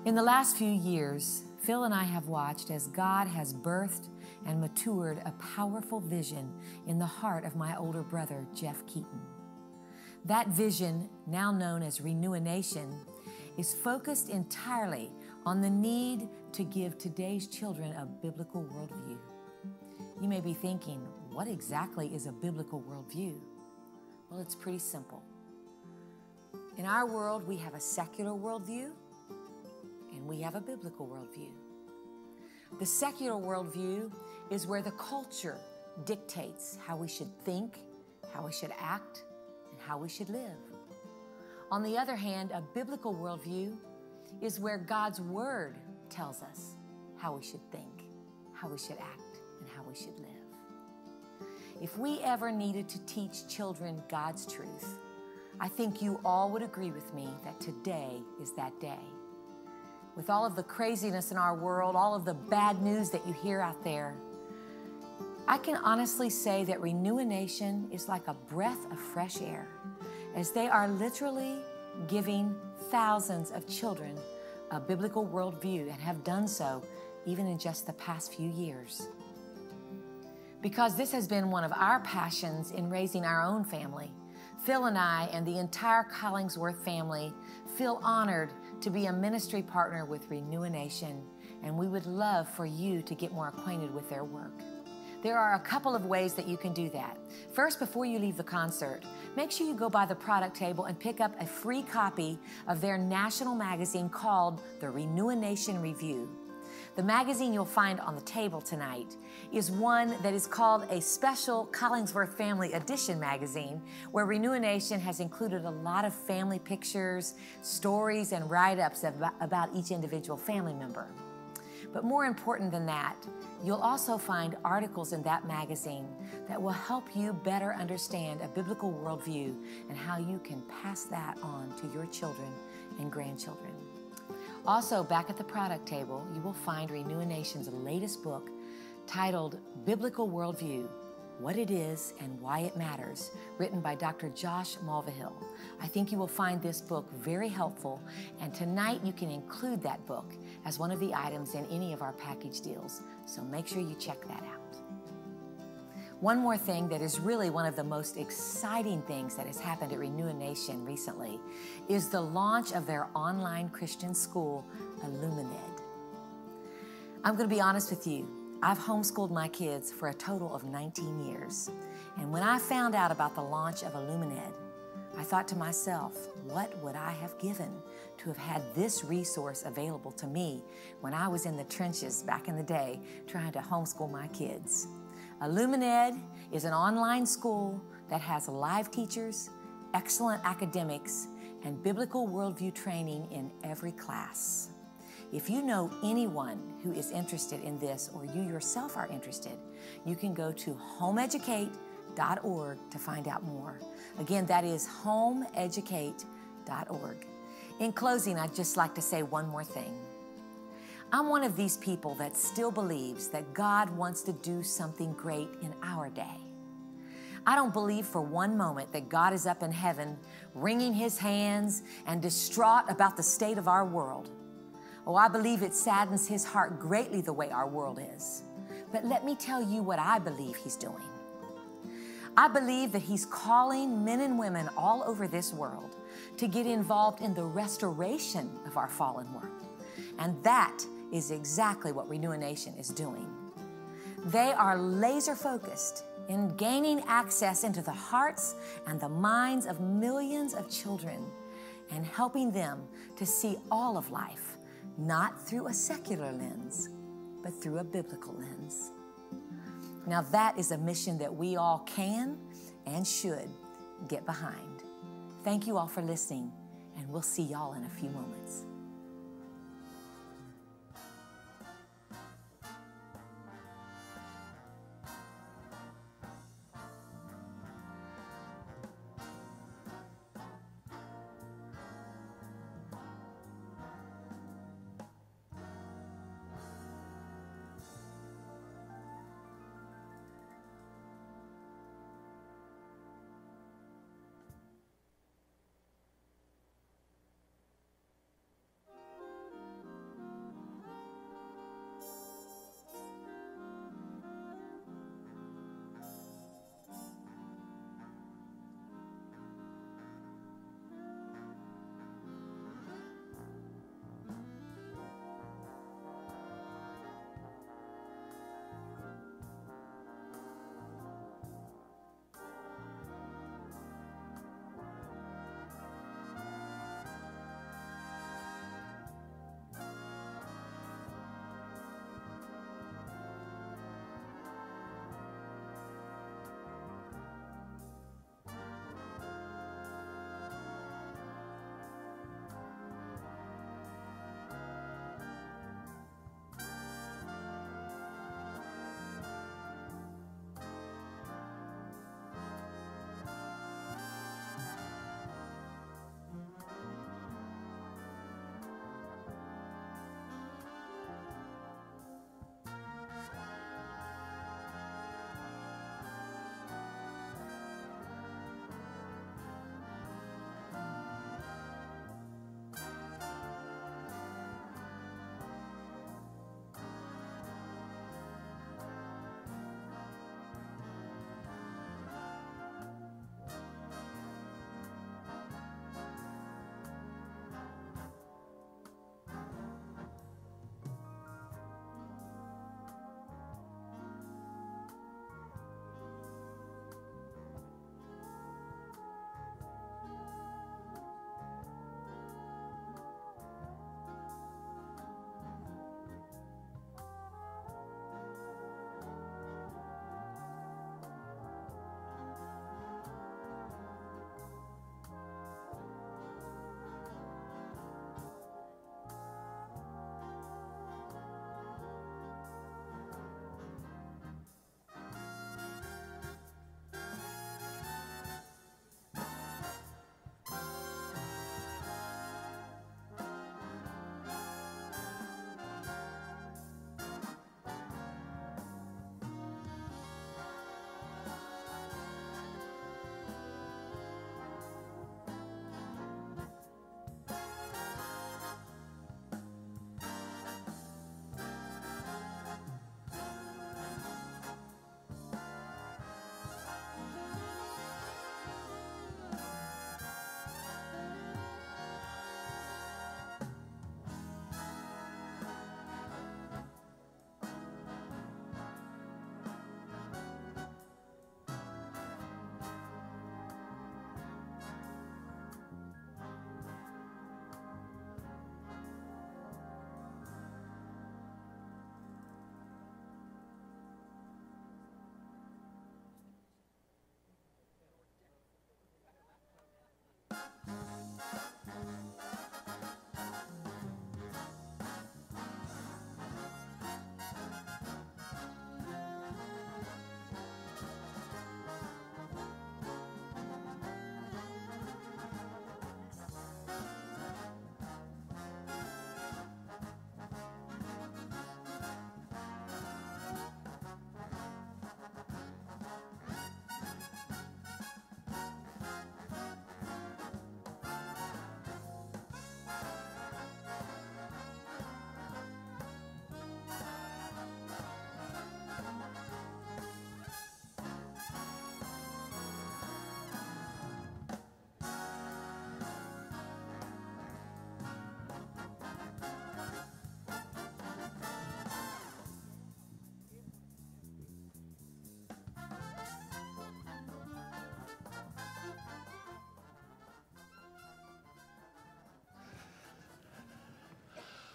In the last few years, Phil and I have watched as God has birthed and matured a powerful vision in the heart of my older brother, Jeff Keaton. That vision, now known as Renew a Nation, is focused entirely on the need to give today's children a biblical worldview. You may be thinking, what exactly is a biblical worldview? Well, it's pretty simple. In our world, we have a secular worldview and we have a biblical worldview. The secular worldview is where the culture dictates how we should think, how we should act, and how we should live. On the other hand, a biblical worldview is where God's Word tells us how we should think, how we should act, and how we should live. If we ever needed to teach children God's truth, I think you all would agree with me that today is that day. With all of the craziness in our world, all of the bad news that you hear out there, I can honestly say that Renew a Nation is like a breath of fresh air, as they are literally giving thousands of children a biblical worldview and have done so even in just the past few years. Because this has been one of our passions in raising our own family, Phil and I and the entire Collingsworth family feel honored to be a ministry partner with Renew a Nation, and we would love for you to get more acquainted with their work. There are a couple of ways that you can do that. First, before you leave the concert, make sure you go by the product table and pick up a free copy of their national magazine called the Renew a Nation Review. The magazine you'll find on the table tonight is one that is called a special Collingsworth Family Edition magazine, where Renew a Nation has included a lot of family pictures, stories, and write-ups about each individual family member. But more important than that, you'll also find articles in that magazine that will help you better understand a biblical worldview and how you can pass that on to your children and grandchildren. Also, back at the product table, you will find Renew a Nation's latest book titled Biblical Worldview, What It Is and Why It Matters, written by Dr. Josh Mulvihill. I think you will find this book very helpful, and tonight you can include that book as one of the items in any of our package deals, so make sure you check that out. One more thing that is really one of the most exciting things that has happened at Renew a Nation recently is the launch of their online Christian school, Illumined. I'm going to be honest with you. I've homeschooled my kids for a total of 19 years. And when I found out about the launch of Illumined, I thought to myself, what would I have given to have had this resource available to me when I was in the trenches back in the day trying to homeschool my kids? Illumined is an online school that has live teachers, excellent academics, and biblical worldview training in every class. If you know anyone who is interested in this, or you yourself are interested, you can go to homeeducate.org to find out more. Again, that is homeeducate.org. In closing, I'd just like to say one more thing. I'm one of these people that still believes that God wants to do something great in our day. I don't believe for one moment that God is up in heaven wringing his hands and distraught about the state of our world. Oh, I believe it saddens his heart greatly the way our world is. But let me tell you what I believe he's doing. I believe that he's calling men and women all over this world to get involved in the restoration of our fallen world. And that is exactly what Renew a Nation is doing. They are laser focused in gaining access into the hearts and the minds of millions of children and helping them to see all of life, not through a secular lens, but through a biblical lens. Now that is a mission that we all can and should get behind. Thank you all for listening, and we'll see y'all in a few moments.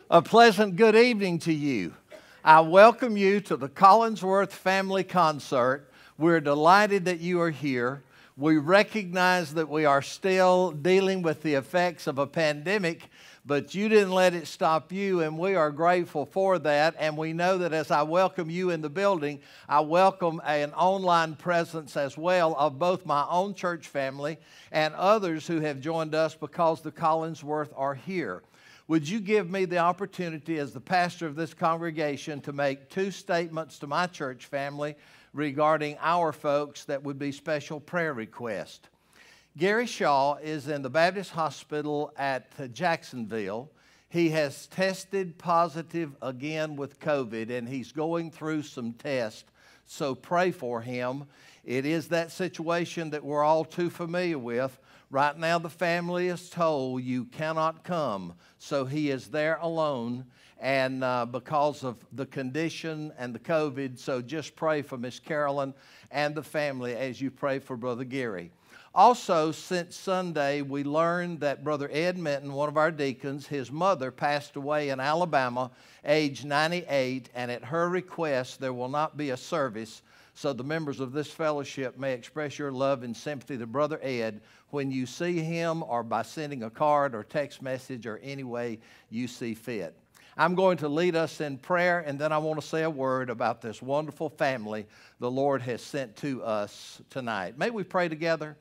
A pleasant good evening to you. I welcome you to the Collinsworth Family Concert. We're delighted that you are here. We recognize that we are still dealing with the effects of a pandemic, but you didn't let it stop you, and we are grateful for that. And we know that as I welcome you in the building, I welcome an online presence as well of both my own church family and others who have joined us because the Collinsworth are here. Would you give me the opportunity as the pastor of this congregation to make two statements to my church family regarding our folks that would be special prayer requests? Gary Shaw is in the Baptist Hospital at Jacksonville. He has tested positive again with COVID, and he's going through some tests, so pray for him. It is that situation that we're all too familiar with. Right now, the family is told you cannot come, so he is there alone, and because of the condition and the COVID, so just pray for Miss Carolyn and the family as you pray for Brother Gary. Also, since Sunday, we learned that Brother Ed Minton, one of our deacons, his mother passed away in Alabama, age 98, and at her request, there will not be a service, so the members of this fellowship may express your love and sympathy to Brother Ed when you see him, or by sending a card or text message or any way you see fit. I'm going to lead us in prayer, and then I want to say a word about this wonderful family the Lord has sent to us tonight. May we pray together?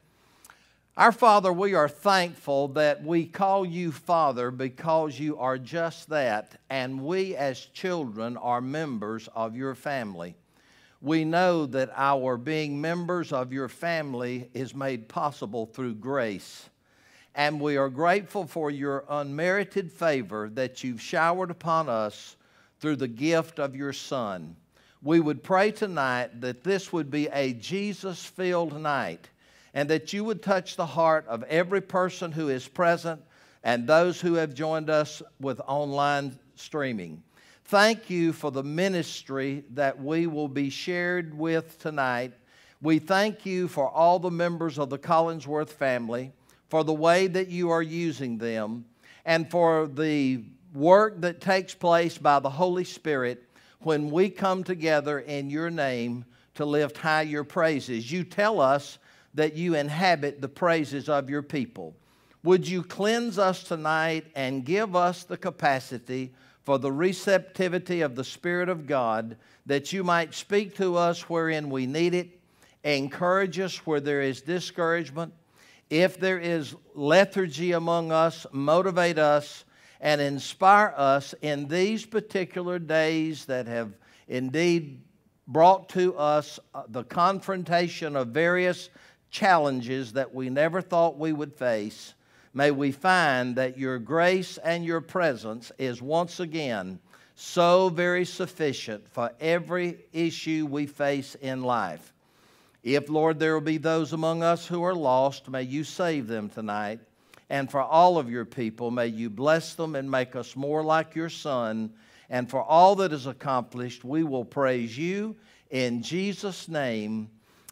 Our Father, we are thankful that we call you Father because you are just that, and we as children are members of your family. We know that our being members of your family is made possible through grace. And we are grateful for your unmerited favor that you've showered upon us through the gift of your Son. We would pray tonight that this would be a Jesus-filled night, and that you would touch the heart of every person who is present and those who have joined us with online streaming. Thank you for the ministry that we will be shared with tonight. We thank you for all the members of the Collinsworth family, for the way that you are using them, and for the work that takes place by the Holy Spirit when we come together in your name to lift high your praises. You tell us that you inhabit the praises of your people. Would you cleanse us tonight and give us the capacity for the receptivity of the Spirit of God, that you might speak to us wherein we need it, encourage us where there is discouragement. If there is lethargy among us, motivate us and inspire us in these particular days that have indeed brought to us the confrontation of various challenges that we never thought we would face. May we find that your grace and your presence is once again so very sufficient for every issue we face in life. If, Lord, there will be those among us who are lost, may you save them tonight. And for all of your people, may you bless them and make us more like your Son. And for all that is accomplished, we will praise you. In Jesus' name,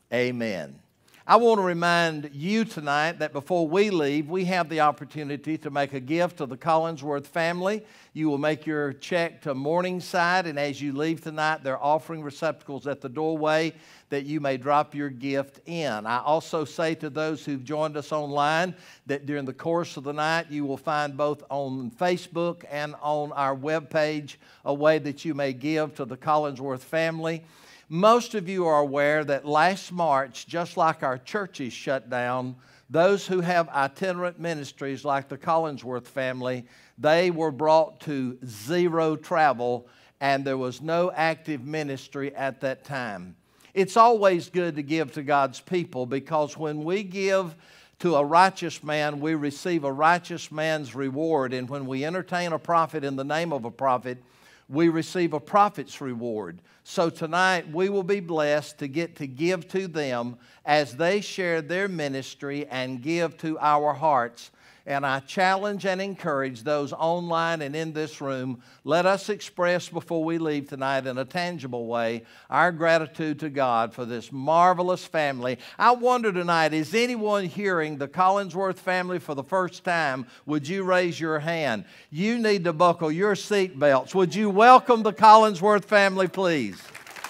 amen. I want to remind you tonight that before we leave, we have the opportunity to make a gift to the Collinsworth family. You will make your check to Morningside, and as you leave tonight, there are offering receptacles at the doorway that you may drop your gift in. I also say to those who've joined us online that during the course of the night, you will find both on Facebook and on our webpage a way that you may give to the Collinsworth family. Most of you are aware that last March, just like our churches shut down, those who have itinerant ministries like the Collinsworth family, they were brought to zero travel, and there was no active ministry at that time. It's always good to give to God's people, because when we give to a righteous man, we receive a righteous man's reward. And when we entertain a prophet in the name of a prophet, we receive a prophet's reward. So tonight we will be blessed to get to give to them as they share their ministry and give to our hearts And I challenge and encourage those online and in this room, let us express before we leave tonight in a tangible way our gratitude to God for this marvelous family. I wonder tonight, is anyone hearing the Collinsworth family for the first time? Would you raise your hand? You need to buckle your seat belts. Would you welcome the Collinsworth family, please?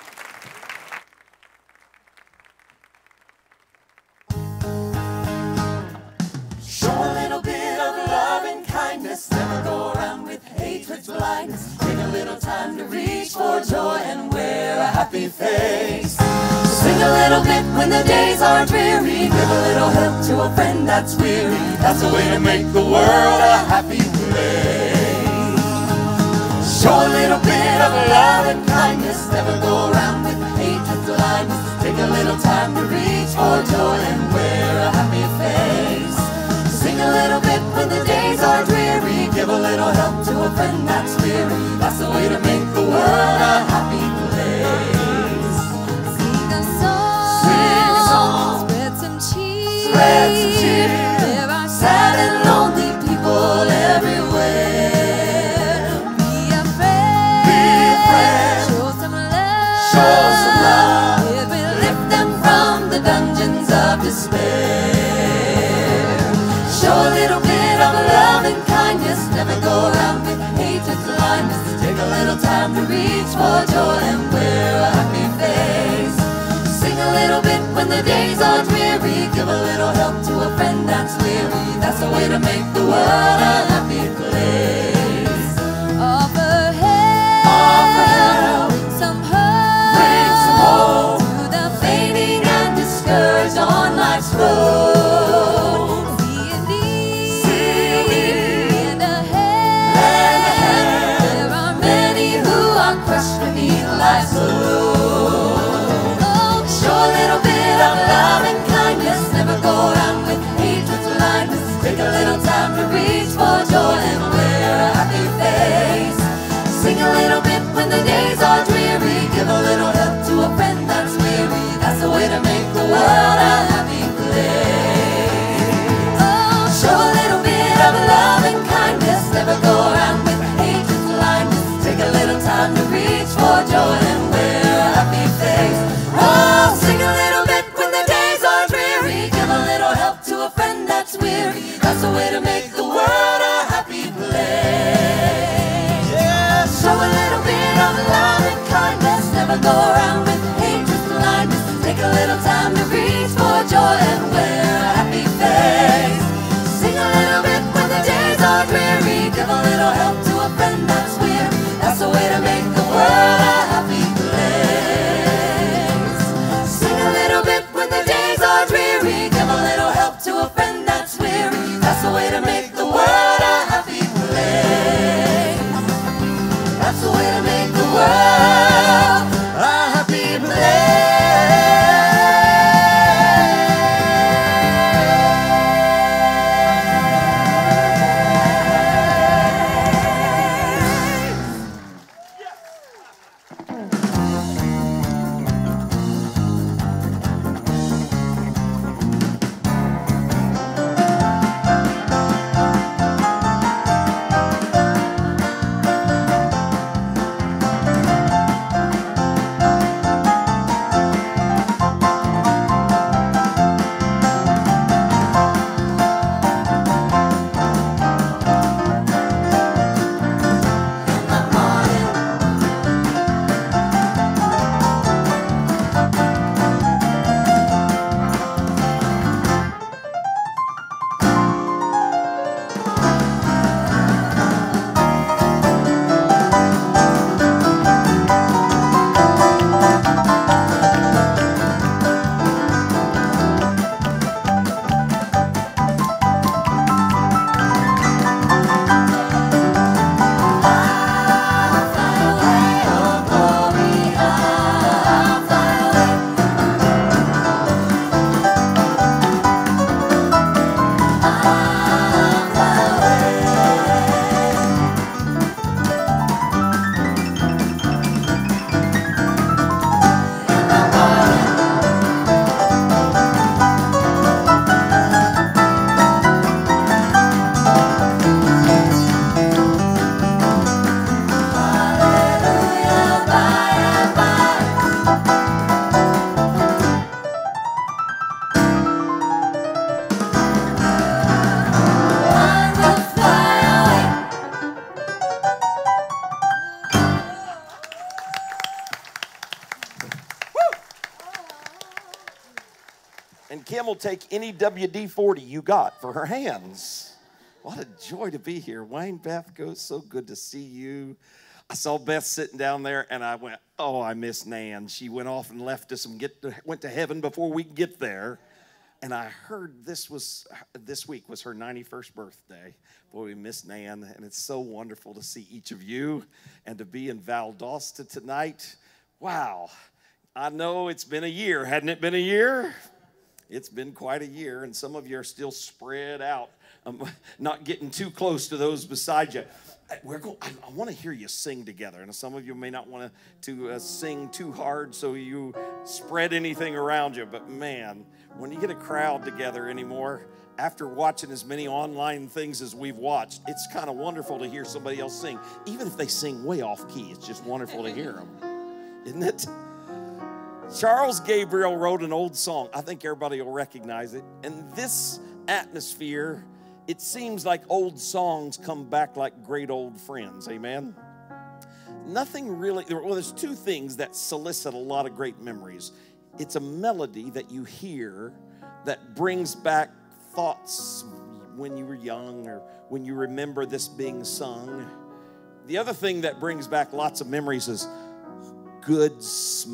Never go around with hatred's blindness. Take a little time to reach for joy and wear a happy face. Sing a little bit when the days are dreary. Give a little help to a friend that's weary. That's the way to make the world a happy place. Show a little bit of love and kindness. Never go around with hatred's blindness. Take a little time to reach for joy and wear a happy face. Sing a little bit when the days are dreary. Give a little help to a friend that's weary. That's the way to make the world a happy place. Sing a song. Sing a song. Spread some cheer. Spread some cheer. There are Sad and lonely people everywhere. Be a friend. Be a friend. Show some love. Show some love. It will Lift them from the dungeons of despair. Show a little bit of love and kindness. Never go around with hatred's blindness. Take a little time to reach for joy and wear a happy face. Sing a little bit when the days are dreary. Give a little help to a friend that's weary. That's the way to make the world a happy place. Offer help. Offer help. Some hope. Bring some hope To the fainting and discouraged on life's road. Life's load. Show a little bit of love and kindness. Never go around with hatred's blindness. Take a little time to reach for joy and wear a happy face. Sing a little bit when the days are dreary. Give a little help to a friend that's weary. That's the way to make the world a happy place. Show a little bit of love and kindness. Never go around with hatred's blindness. Take a little time to reach for joy and wear a happy face. Oh, sing a little bit when the days are dreary. Give a little help to a friend that's weary. That's the way to make the world a happy place. Yeah. Show a little bit of love and kindness. Never go And Kim will take any WD-40 you got for her hands. What a joy to be here. Wayne, Beth, so good to see you. I saw Beth sitting down there, and I went, oh, I miss Nan. She went off and left us and went to heaven before we could get there. And I heard this week was her 91st birthday. Boy, we miss Nan, and it's so wonderful to see each of you and to be in Valdosta tonight. Wow. I know it's been a year. Hadn't it been a year? It's been quite a year, and some of you are still spread out, not getting too close to those beside you. I want to hear you sing together. And some of you may not want to sing too hard so you spread anything around you. But man, when you get a crowd together anymore, after watching as many online things as we've watched, it's kind of wonderful to hear somebody else sing. Even if they sing way off key, it's just wonderful to hear them. Isn't it? Charles Gabriel wrote an old song. I think everybody will recognize it. And this atmosphere, it seems like old songs come back like great old friends. Amen? Nothing really, well, there's two things that solicit a lot of great memories. It's a melody that you hear that brings back thoughts when you were young or when you remember this being sung. The other thing that brings back lots of memories is good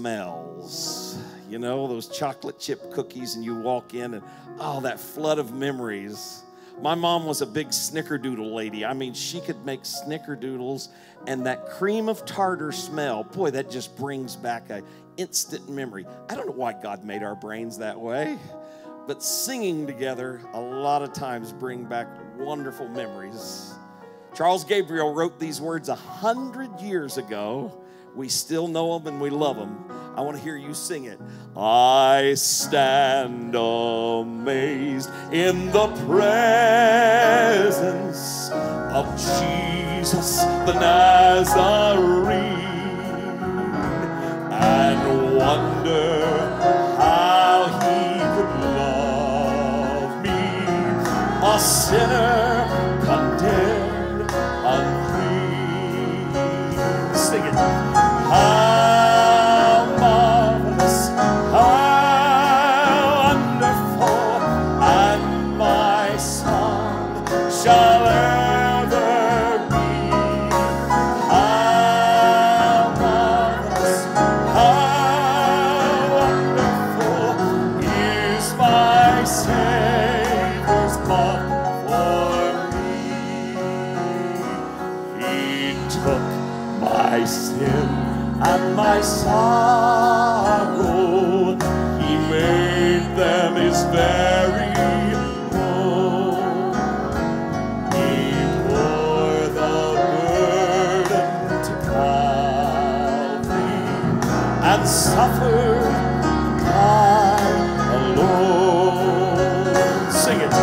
smells. You know, those chocolate chip cookies, and you walk in and, oh, that flood of memories. My mom was a big snickerdoodle lady. I mean, she could make snickerdoodles, and that cream of tartar smell, boy, that just brings back an instant memory. I don't know why God made our brains that way, but singing together a lot of times bring back wonderful memories. Charles Gabriel wrote these words 100 years ago. We still know them and we love them. I want to hear you sing it. I stand amazed in the presence of Jesus the Nazarene, and wonder how he could love me, a sinner condemned, unclean. Sing it. How marvelous, how wonderful, and my song shall ever be. How marvelous, how wonderful is my Savior's love for me. He took my sin and my sorrow, he made them his very own. He bore the burden to Calvary and suffered and died alone. Sing it.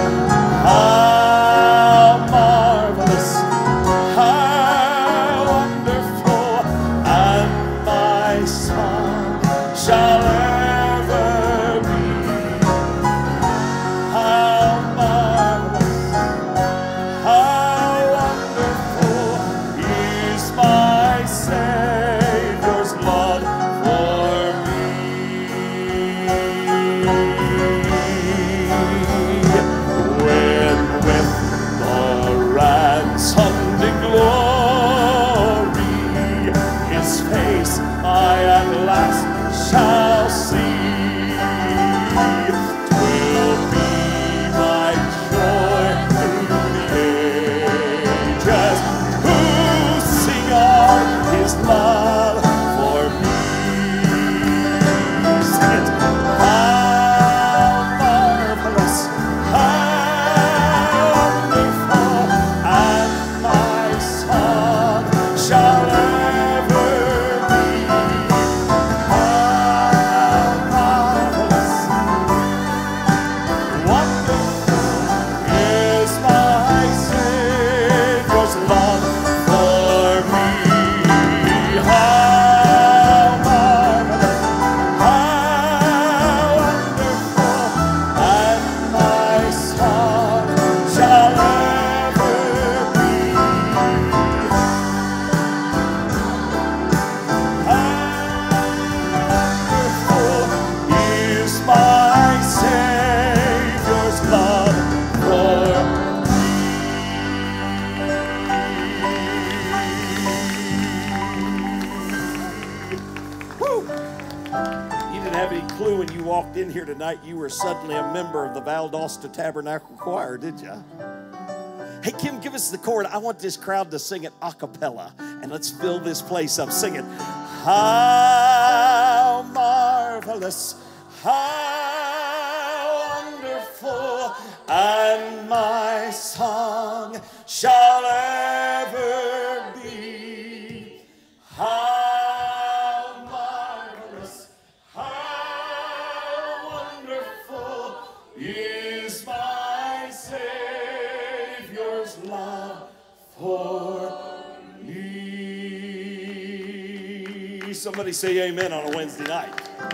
How marvelous, how wonderful, and my song shall ever be. How marvelous, how wonderful is my Savior's blood for me. When with the ransomed in glory his face I at last shall see, didn't have any clue when you walked in here tonight you were suddenly a member of the Valdosta Tabernacle Choir, did you? Hey, Kim, give us the chord. I want this crowd to sing it a cappella, and let's fill this place up. Sing it. How marvelous, how wonderful, and my song shall ever be. How marvelous, how wonderful is my Savior's love for me. Somebody say amen on a Wednesday night.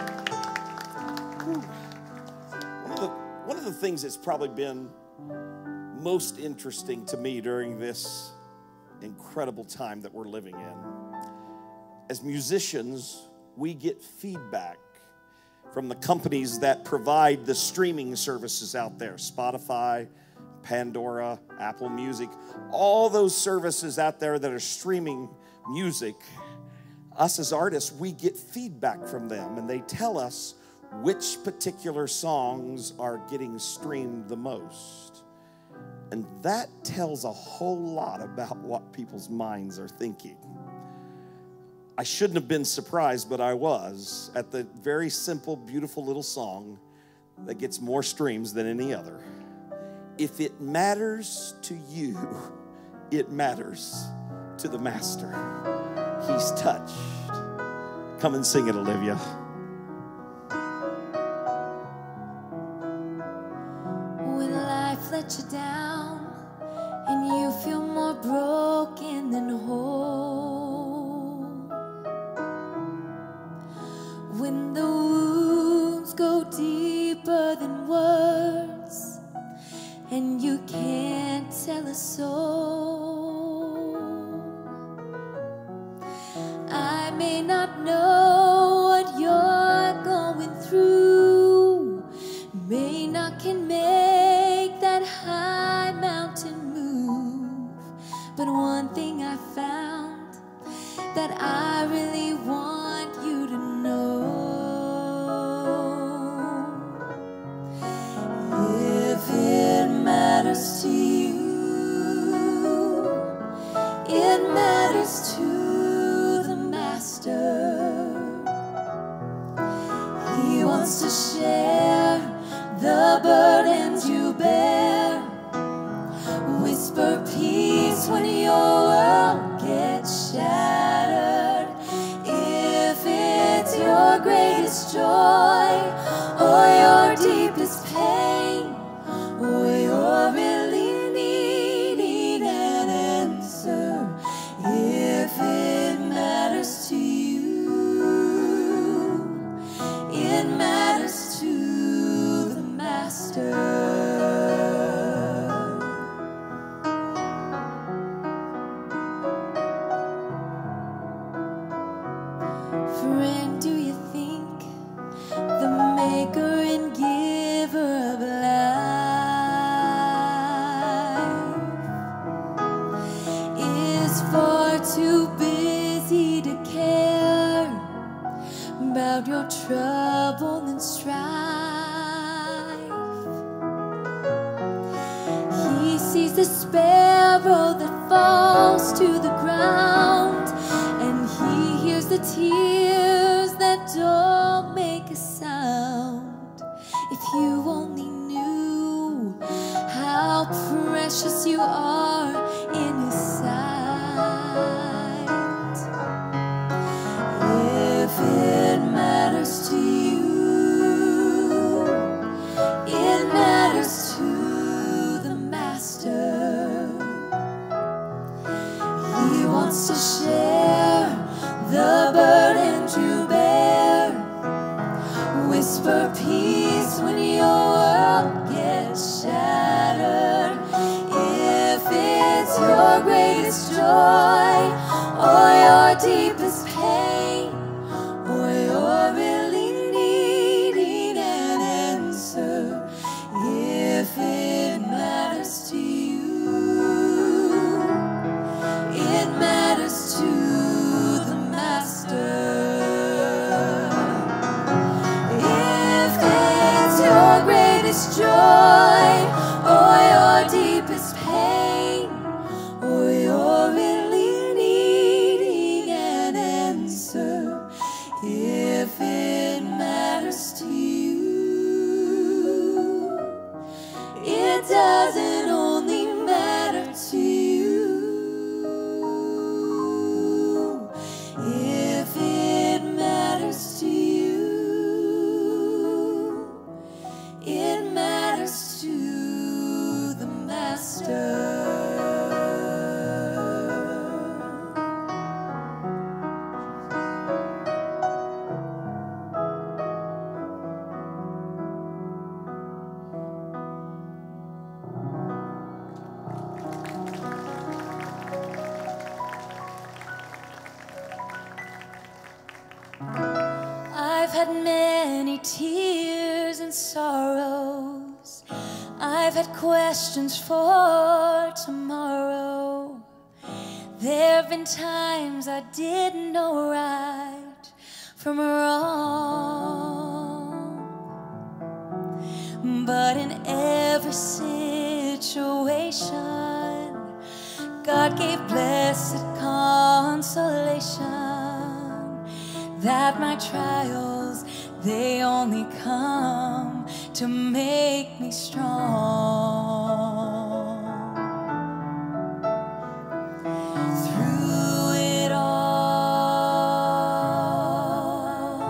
One of the things that's probably been most interesting to me during this incredible time that we're living in, as musicians, we get feedback from the companies that provide the streaming services out there, Spotify, Pandora, Apple Music, all those services out there that are streaming music. Us as artists, we get feedback from them, and they tell us which particular songs are getting streamed the most. And that tells a whole lot about what people's minds are thinking. I shouldn't have been surprised, but I was, at the very simple, beautiful little song that gets more streams than any other. If it matters to you, it matters to the Master. He's touched. Come and sing it, Olivia. When life let you down and you feel more broken than whole, when the wounds go deeper than words and you can't tell a soul, I may not know what you're going through, may not can make that high mountain move, but one thing I found that I really want you to know: if it matters to you, it matters to the Master. He wants to share the burdens you bear, whisper peace when your world gets shattered. If it's your greatest joy or your deepest pain, or you're really needing an answer, if it matters to you, it matters to the Master. Friend, do you think the maker and giver of life is far too busy to care about your trouble and strife? He sees the sparrow that falls to the ground, and he hears the tears that don't make a sound. If you only knew how precious you are in his sight. If it matters to you, it matters to the Master. He wants to share the burdens you bear, whisper peace when your world gets shattered. If it's your greatest joy or your deepest pain, or you're really needing an answer, if it matters to you, it matters to the Master. deepest joy or your deepest pain, or you're really needing an answer, if it matters to you, it doesn't only matter to you. If it matters to you, it matters to the Master. I've had many tears and sorrows. I've had questions for tomorrow. There have been times I didn't know right from wrong. But in every situation, God gave blessed consolation, that my trials, they only come to make me strong. Through it all,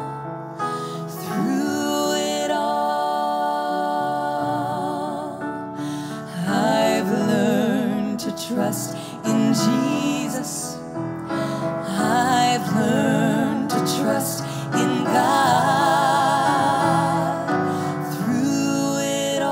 I've learned to trust in Jesus. I've learned to trust in God. Through it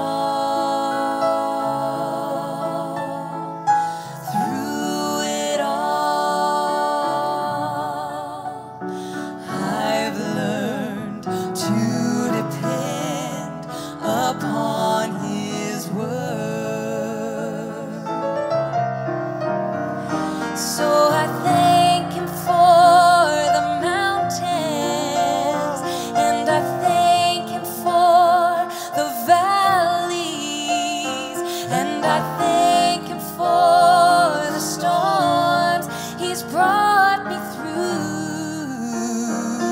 all, I've learned to depend upon His word. So I thank Him for the mountains, and I thank Him for the valleys, and I thank Him for the storms He's brought me through.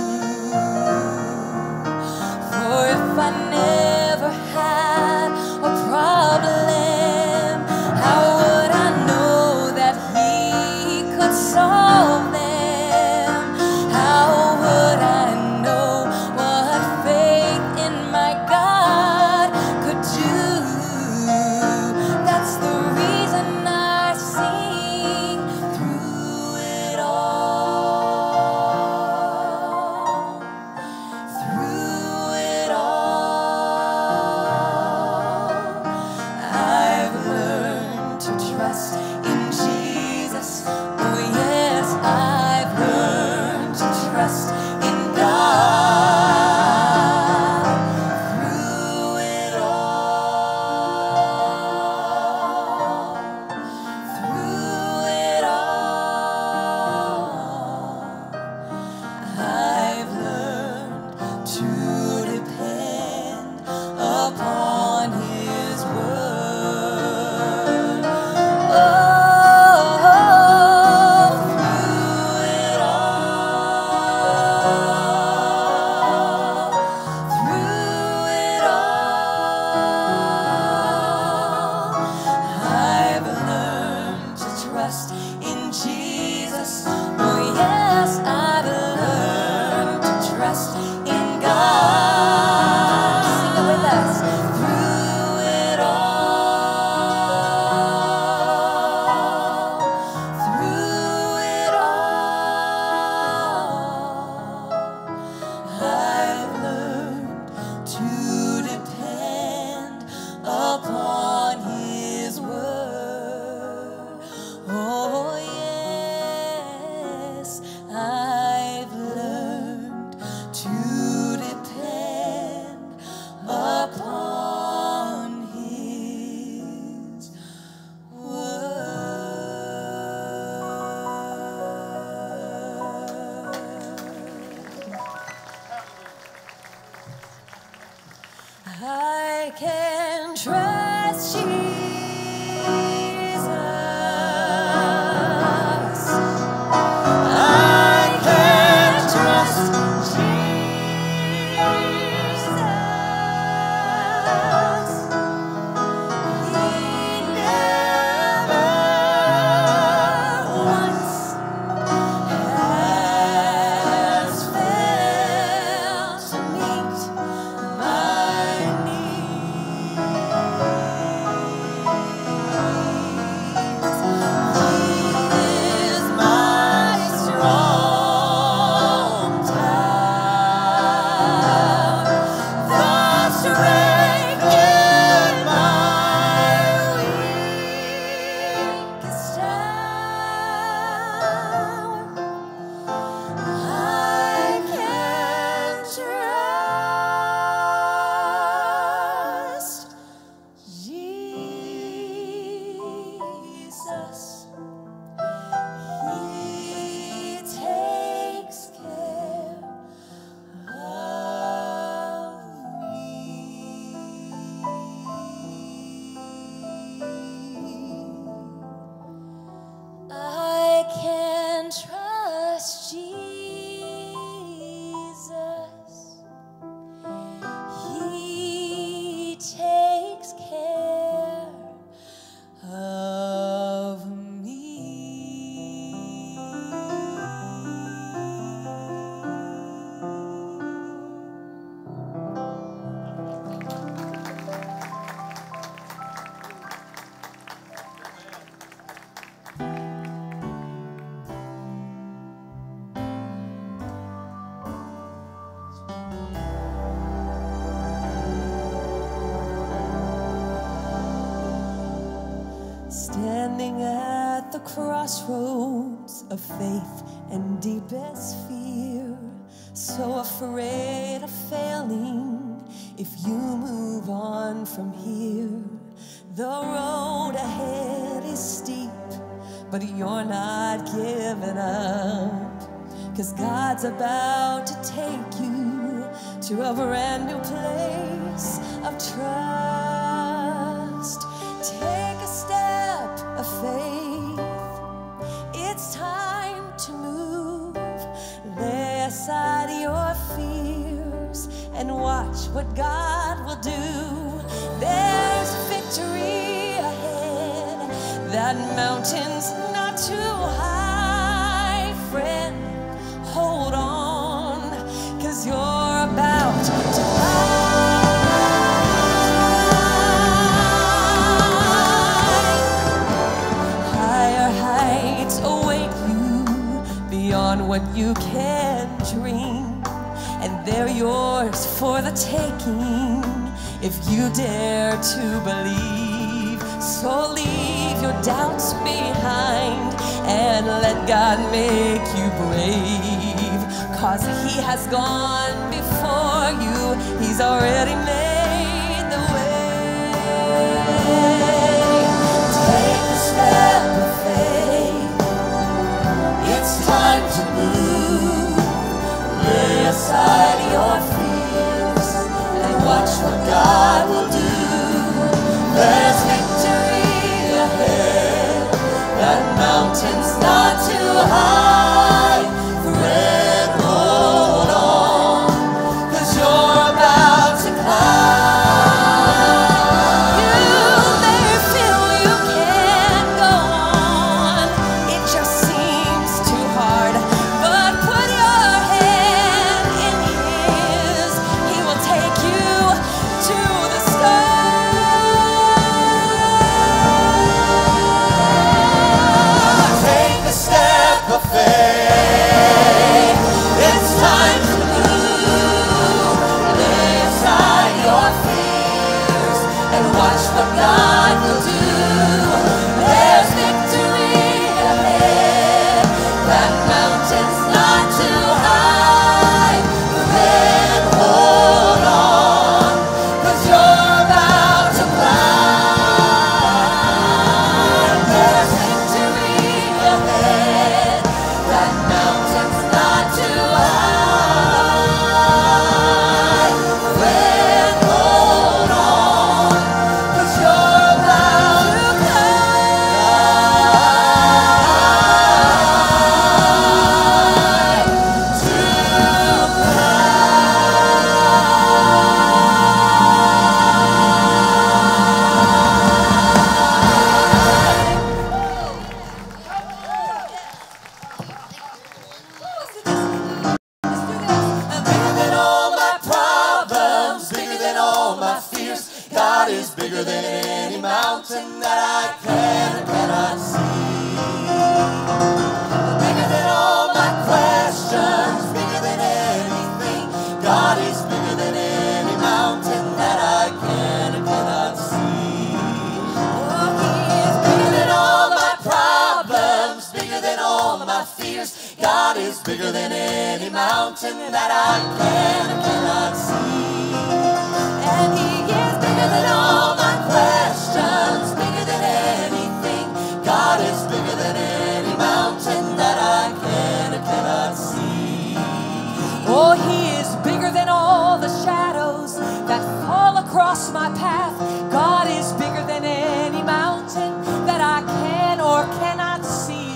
For if I never had a problem, how would I know that He could solve them? How would I know what faith in my God could do? That's the reason I sing through it all. Through it all, I've learned to trust in Jesus. Oh yes, I've learned to trust in God. Through it all, I've learned to depend upon His word. Oh, through it all, I've learned to trust in Jesus. Oh yes, I've learned to trust in God. I can trust Jesus. I can trust Jesus. He never once has failed to meet my needs. He is my strong tower, the strength in my weakest hour. I can trust Jesus. He takes care of me. I can trust Jesus. He takes care of me. Standing at the crossroads of faith and deepest fear, so afraid of failing if you move on from here. The road ahead is steep, but you're not giving up, 'cause God's about to take you to a brand new place of trust. Take a step of faith. It's time to move. Lay aside your fears and watch what God will do. There's victory ahead. That mountain's not too high, friend. Hold on, 'cause you're about to fly. Higher heights await you beyond what you can dream, and they're yours for the taking if you dare to believe. So leave your doubts behind and let God make you brave, 'cause He has gone before you. He's already made the way. Take a step of faith. It's time to move. Lay aside your fears and watch what God will do. There's victory ahead. That mountain's not too high. Friend, hold on, 'cause you're about to climb. You may feel you can't go on. It just seems too hard, but put your hand in His. He will take you to the stars. Take a step of faith. It's time to move. Lay aside your fears and watch what God will do. There's victory ahead. That mountain's not too high. Friend, hold on, 'cause you're about to climb. There's victory ahead. That mountain's not too high. Friend, hold bigger than any mountain that I can or cannot see. Bigger than all my questions, bigger than anything. God is bigger than any mountain that I can or cannot see. Oh, He is bigger than all my problems, bigger than all my fears. God is bigger than any mountain that I can or cannot see. And He is bigger than all my questions, bigger than anything. God is bigger than any mountain that I can or cannot see. Oh, He is bigger than all the shadows that fall across my path. God is bigger than any mountain that I can or cannot see.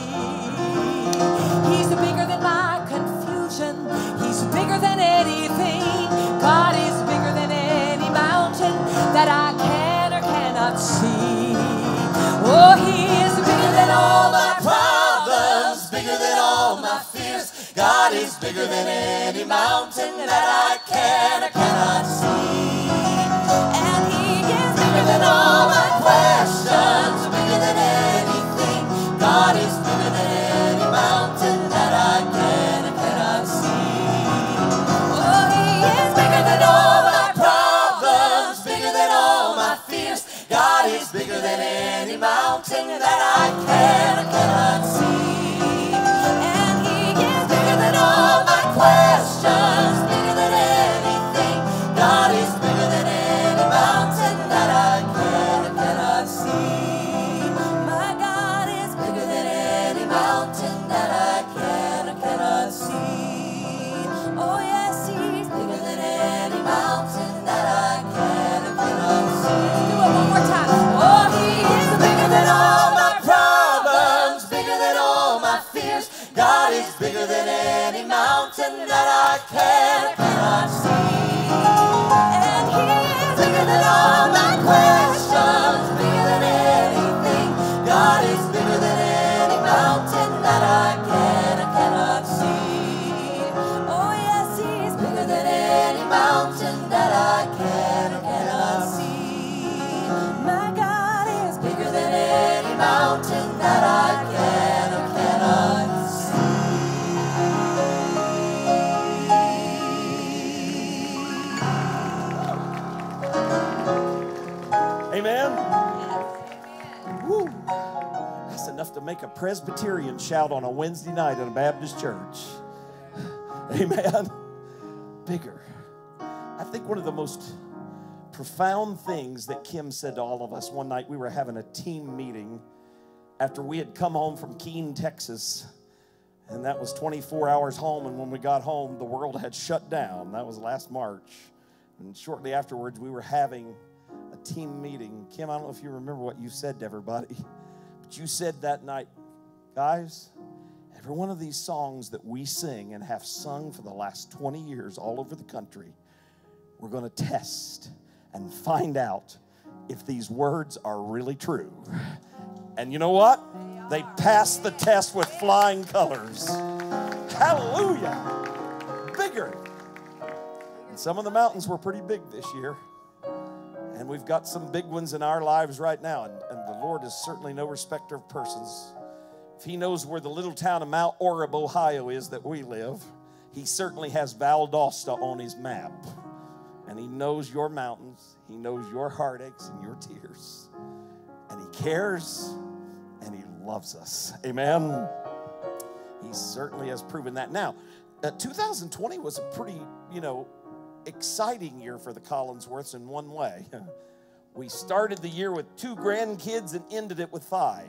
He's bigger than my confusion. He's bigger than anything. God is bigger than any mountain that I can or cannot see. Oh, He is bigger than all my problems, bigger than all my fears. God is bigger than any mountain that I can or cannot see. And He is bigger than all my questions, bigger than anything. God is bigger than any mountain that I can or cannot see. Oh, He is bigger than all my problems, bigger than all my fears. God is bigger than any mountain that I can or cannot see. And He is bigger than all my questions, bigger than anything. God is bigger than any mountain that I can or cannot see. My God is bigger than any mountain that I can or cannot see. Oh yes, He's bigger than any mountain that I can or cannot see. Do it one more time. Oh, He is bigger than all my problems, bigger than all my fears. God is bigger than any mountain that I can or cannot see. And He is bigger than all my questions, bigger than anything. God is bigger than any mountain that I can or cannot see. Oh yes, He's bigger than any mountain that I can or cannot see. My God is bigger than any mountain that I can or cannot see. Amen. Woo. That's enough to make a Presbyterian shout on a Wednesday night in a Baptist church. Amen. Bigger. I think one of the most profound things that Kim said to all of us one night, we were having a team meeting after we had come home from Keene, Texas, and that was 24 hours home, and when we got home, the world had shut down. That was last March, and shortly afterwards, we were having a team meeting. Kim, I don't know if you remember what you said to everybody, but you said that night, guys, every one of these songs that we sing and have sung for the last 20 years all over the country, we're going to test and find out if these words are really true. And you know what? They passed the test with flying colors. Hallelujah. Bigger. And some of the mountains were pretty big this year. And we've got some big ones in our lives right now. And the Lord is certainly no respecter of persons. If He knows where the little town of Mount Orab, Ohio is that we live, He certainly has Valdosta on His map. And He knows your mountains. He knows your heartaches and your tears. And He cares and He loves us. Amen. He certainly has proven that. Now, 2020 was a pretty, exciting year for the Collinsworths in one way. We started the year with 2 grandkids and ended it with 5.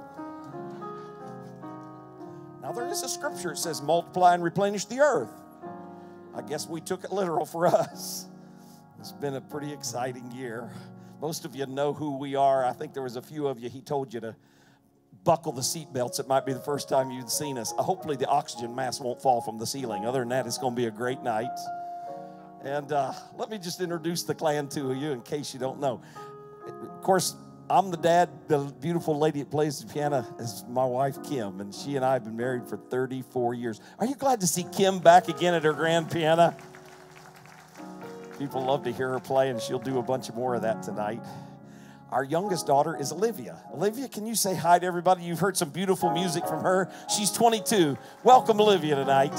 Now, there is a scripture that says, multiply and replenish the earth. I guess we took it literal for us. It's been a pretty exciting year. Most of you know who we are. I think there was a few of you, he told you to buckle the seatbelts. It might be the first time you'd seen us. Hopefully the oxygen mask won't fall from the ceiling. Other than that, it's going to be a great night. And let me just introduce the clan to you in case you don't know. Of course, I'm the dad. The beautiful lady that plays the piano is my wife, Kim, and she and I have been married for 34 years. Are you glad to see Kim back again at her grand piano? People love to hear her play, and she'll do a bunch more of that tonight. Our youngest daughter is Olivia. Olivia, can you say hi to everybody? You've heard some beautiful music from her. She's 22. Welcome, Olivia, tonight.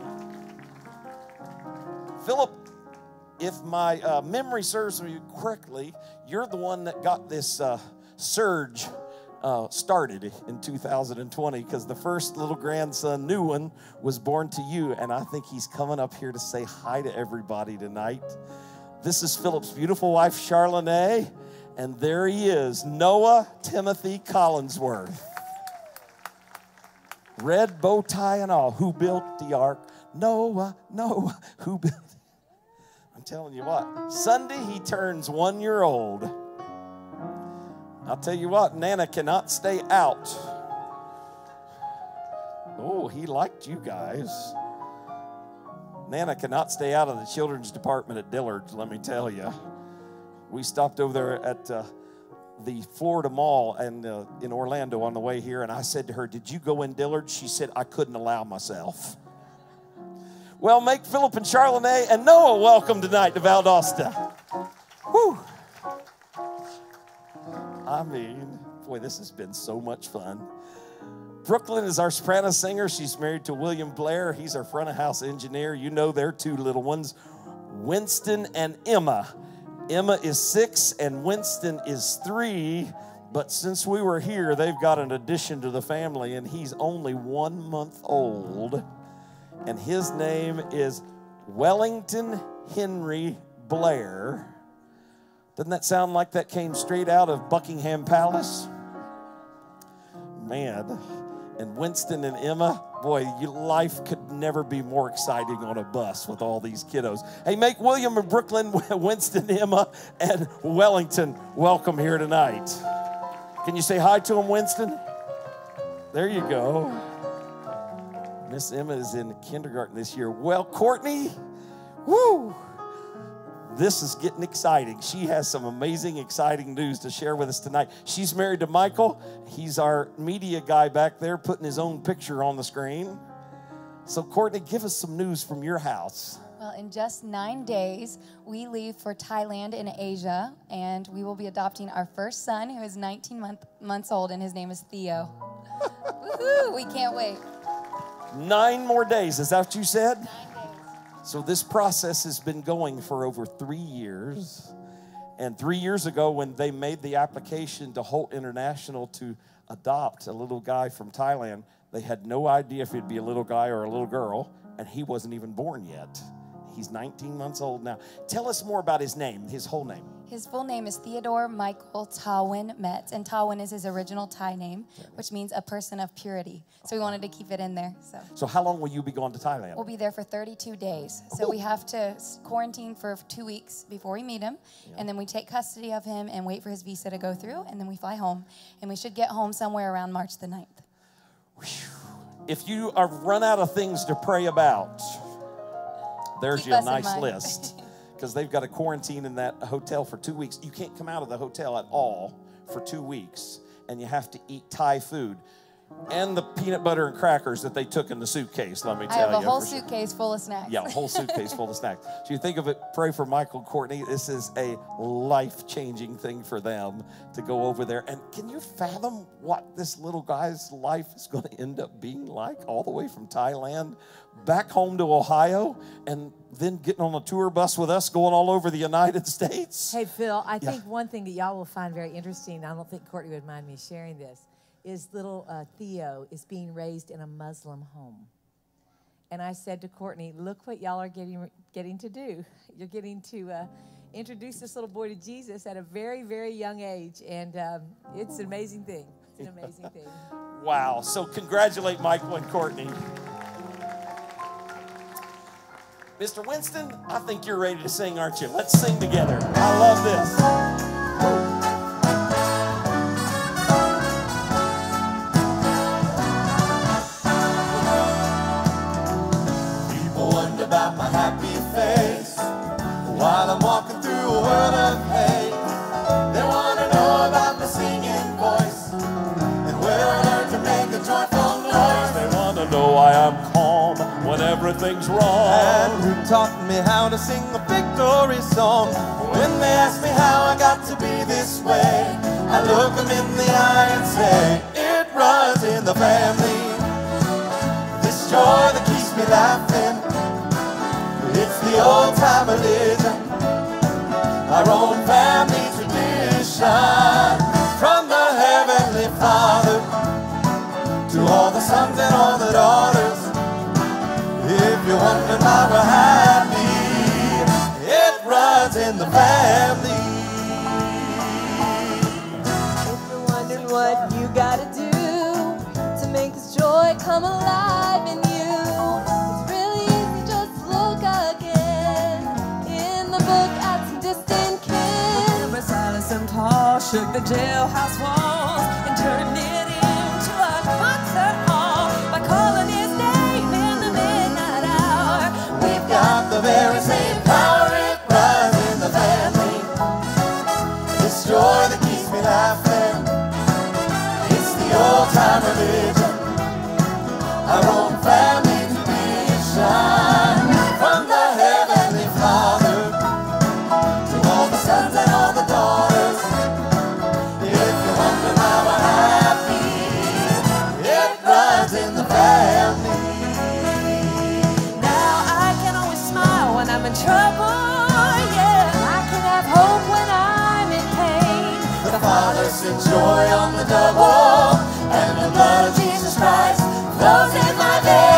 Philip, if my memory serves me correctly, you're the one that got this surge started in 2020, because the first little grandson, new one, was born to you, and I think he's coming up here to say hi to everybody tonight. This is Philip's beautiful wife, Charlene, and there he is, Noah Timothy Collinsworth. Red bow tie and all. Who built the ark? Noah, who built it? I'm telling you what, Sunday he turns 1 year old. I'll tell you what, Nana cannot stay out. Oh, he liked you guys. Nana cannot stay out of the children's department at Dillard's, let me tell you. We stopped over there at the Florida Mall and in Orlando on the way here, and I said to her, did you go in Dillard's? She said, I couldn't allow myself. Well, make Philip and Charlene and Noah welcome tonight to Valdosta. Whew. I mean, boy, this has been so much fun. Brooklyn is our soprano singer. She's married to William Blair. He's our front of house engineer. You know their two little ones, Winston and Emma. Emma is 6 and Winston is 3. But since we were here, they've got an addition to the family, and he's only 1 month old. And his name is Wellington Henry Blair. Doesn't that sound like that came straight out of Buckingham Palace? Man. And Winston and Emma, boy, your life could never be more exciting on a bus with all these kiddos. Hey, make William and Brooklyn, Winston, Emma, and Wellington welcome here tonight. Can you say hi to them, Winston? There you go. Miss Emma is in kindergarten this year. Well, Courtney, woo! This is getting exciting. She has some amazing, exciting news to share with us tonight. She's married to Michael. He's our media guy back there putting his own picture on the screen. So, Courtney, give us some news from your house. Well, in just 9 days, we leave for Thailand in Asia, and we will be adopting our first son, who is 19 months old, and his name is Theo. Woohoo! We can't wait. 9 more days. Is that what you said? 9 days. So this process has been going for over 3 years. And 3 years ago, when they made the application to Holt International to adopt a little guy from Thailand, they had no idea if he'd be a little guy or a little girl, and he wasn't even born yet. He's 19 months old now. Tell us more about his name, his whole name. His full name is Theodore Michael Tawin Met, and Tawin is his original Thai name, which means a person of purity. So we wanted to keep it in there. So how long will you be going to Thailand? We'll be there for 32 days. So we have to quarantine for 2 weeks before we meet him, and then we take custody of him and wait for his visa to go through, and then we fly home. And we should get home somewhere around March the 9th. If you are run out of things to pray about, there's your nice list. Because they've got to quarantine in that hotel for 2 weeks. You can't come out of the hotel at all for 2 weeks. And you have to eat Thai food. And the peanut butter and crackers that they took in the suitcase, let me tell you. I have a whole suitcase full of snacks. Yeah, a whole suitcase full of snacks. So you think of it, pray for Michael, Courtney. This is a life-changing thing for them to go over there. And can you fathom what this little guy's life is going to end up being like, all the way from Thailand back home to Ohio, and then getting on a tour bus with us going all over the United States? Hey, Phil, I think one thing that y'all will find very interesting, I don't think Courtney would mind me sharing this, is little Theo is being raised in a Muslim home. And I said to Courtney, look what y'all are getting to do. You're getting to introduce this little boy to Jesus at a very, very young age. And it's an amazing thing. It's an amazing thing. Wow. So congratulate Michael and Courtney. Mr. Winston, I think you're ready to sing, aren't you? Let's sing together. I love this. About my happy face while I'm walking through a world of hate. They want to know about my singing voice and where I learned to make a joyful noise. They want to know why I'm calm when everything's wrong, and who taught me how to sing a victory song. When they ask me how I got to be this way, I look them in the eye and say, it runs in the family. This joy that keeps me laughing, it's the old-time religion, our own family tradition. From the Heavenly Father to all the sons and all the daughters, if you're wondering why we're happy, it runs in the family. If you're wondering what you gotta do to make this joy come alive in you, it's really easy, just look again in the book at some distant kin. Where Silas and Paul shook the jailhouse walls and turned it into a concert hall by calling his name in the midnight hour. We've Got the very same power, it runs in the family. This joy that keeps me laughing, it's the old-time religion, our own family tradition. From the Heavenly Father to all the sons and all the daughters, if you wonder why we're happy, it runs in the family. Now I can always smile when I'm in trouble, yeah. I can have hope when I'm in pain. The Father sends joy on the double, and the blood of Jesus Christ flows in my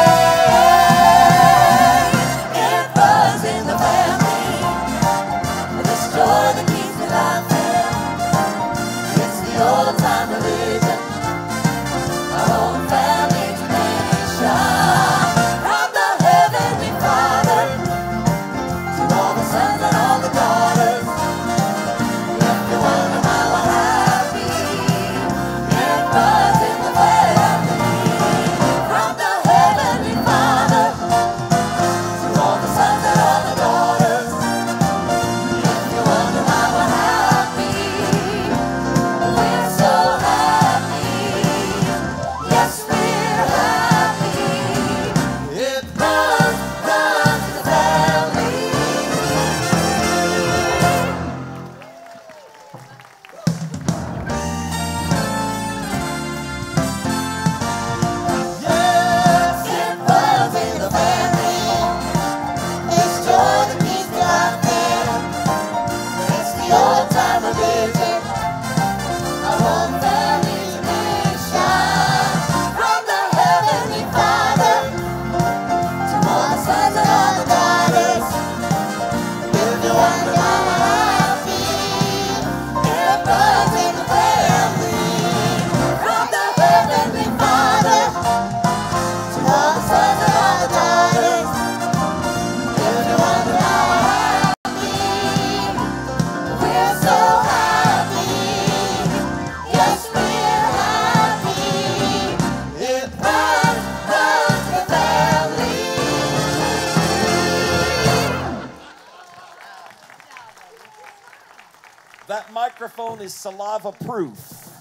veins. It runs in the family, this joy that keeps me laughing, it's the old-time religion, our own family tradition. From the Heavenly Father to all the sons and all the daughters, if you wonder why we're happy, it runs in the family. From the Heavenly Father to all the sons and all the daughters, if you wonder why we're happy, we're so happy. Yes, we're happy. It runs the family. Yes, it runs in the family. It's joy that keeps me laughing. It's the old-time religion, our own family tradition. From the Heavenly Father to all the sons and all the daughters, if you wonder why we're happy, it runs in the family. From the Heavenly Father to all the sons and all the daughters, if you wonder why we're happy, we're so happy. Yes, we're happy. It runs the family. That microphone is saliva proof.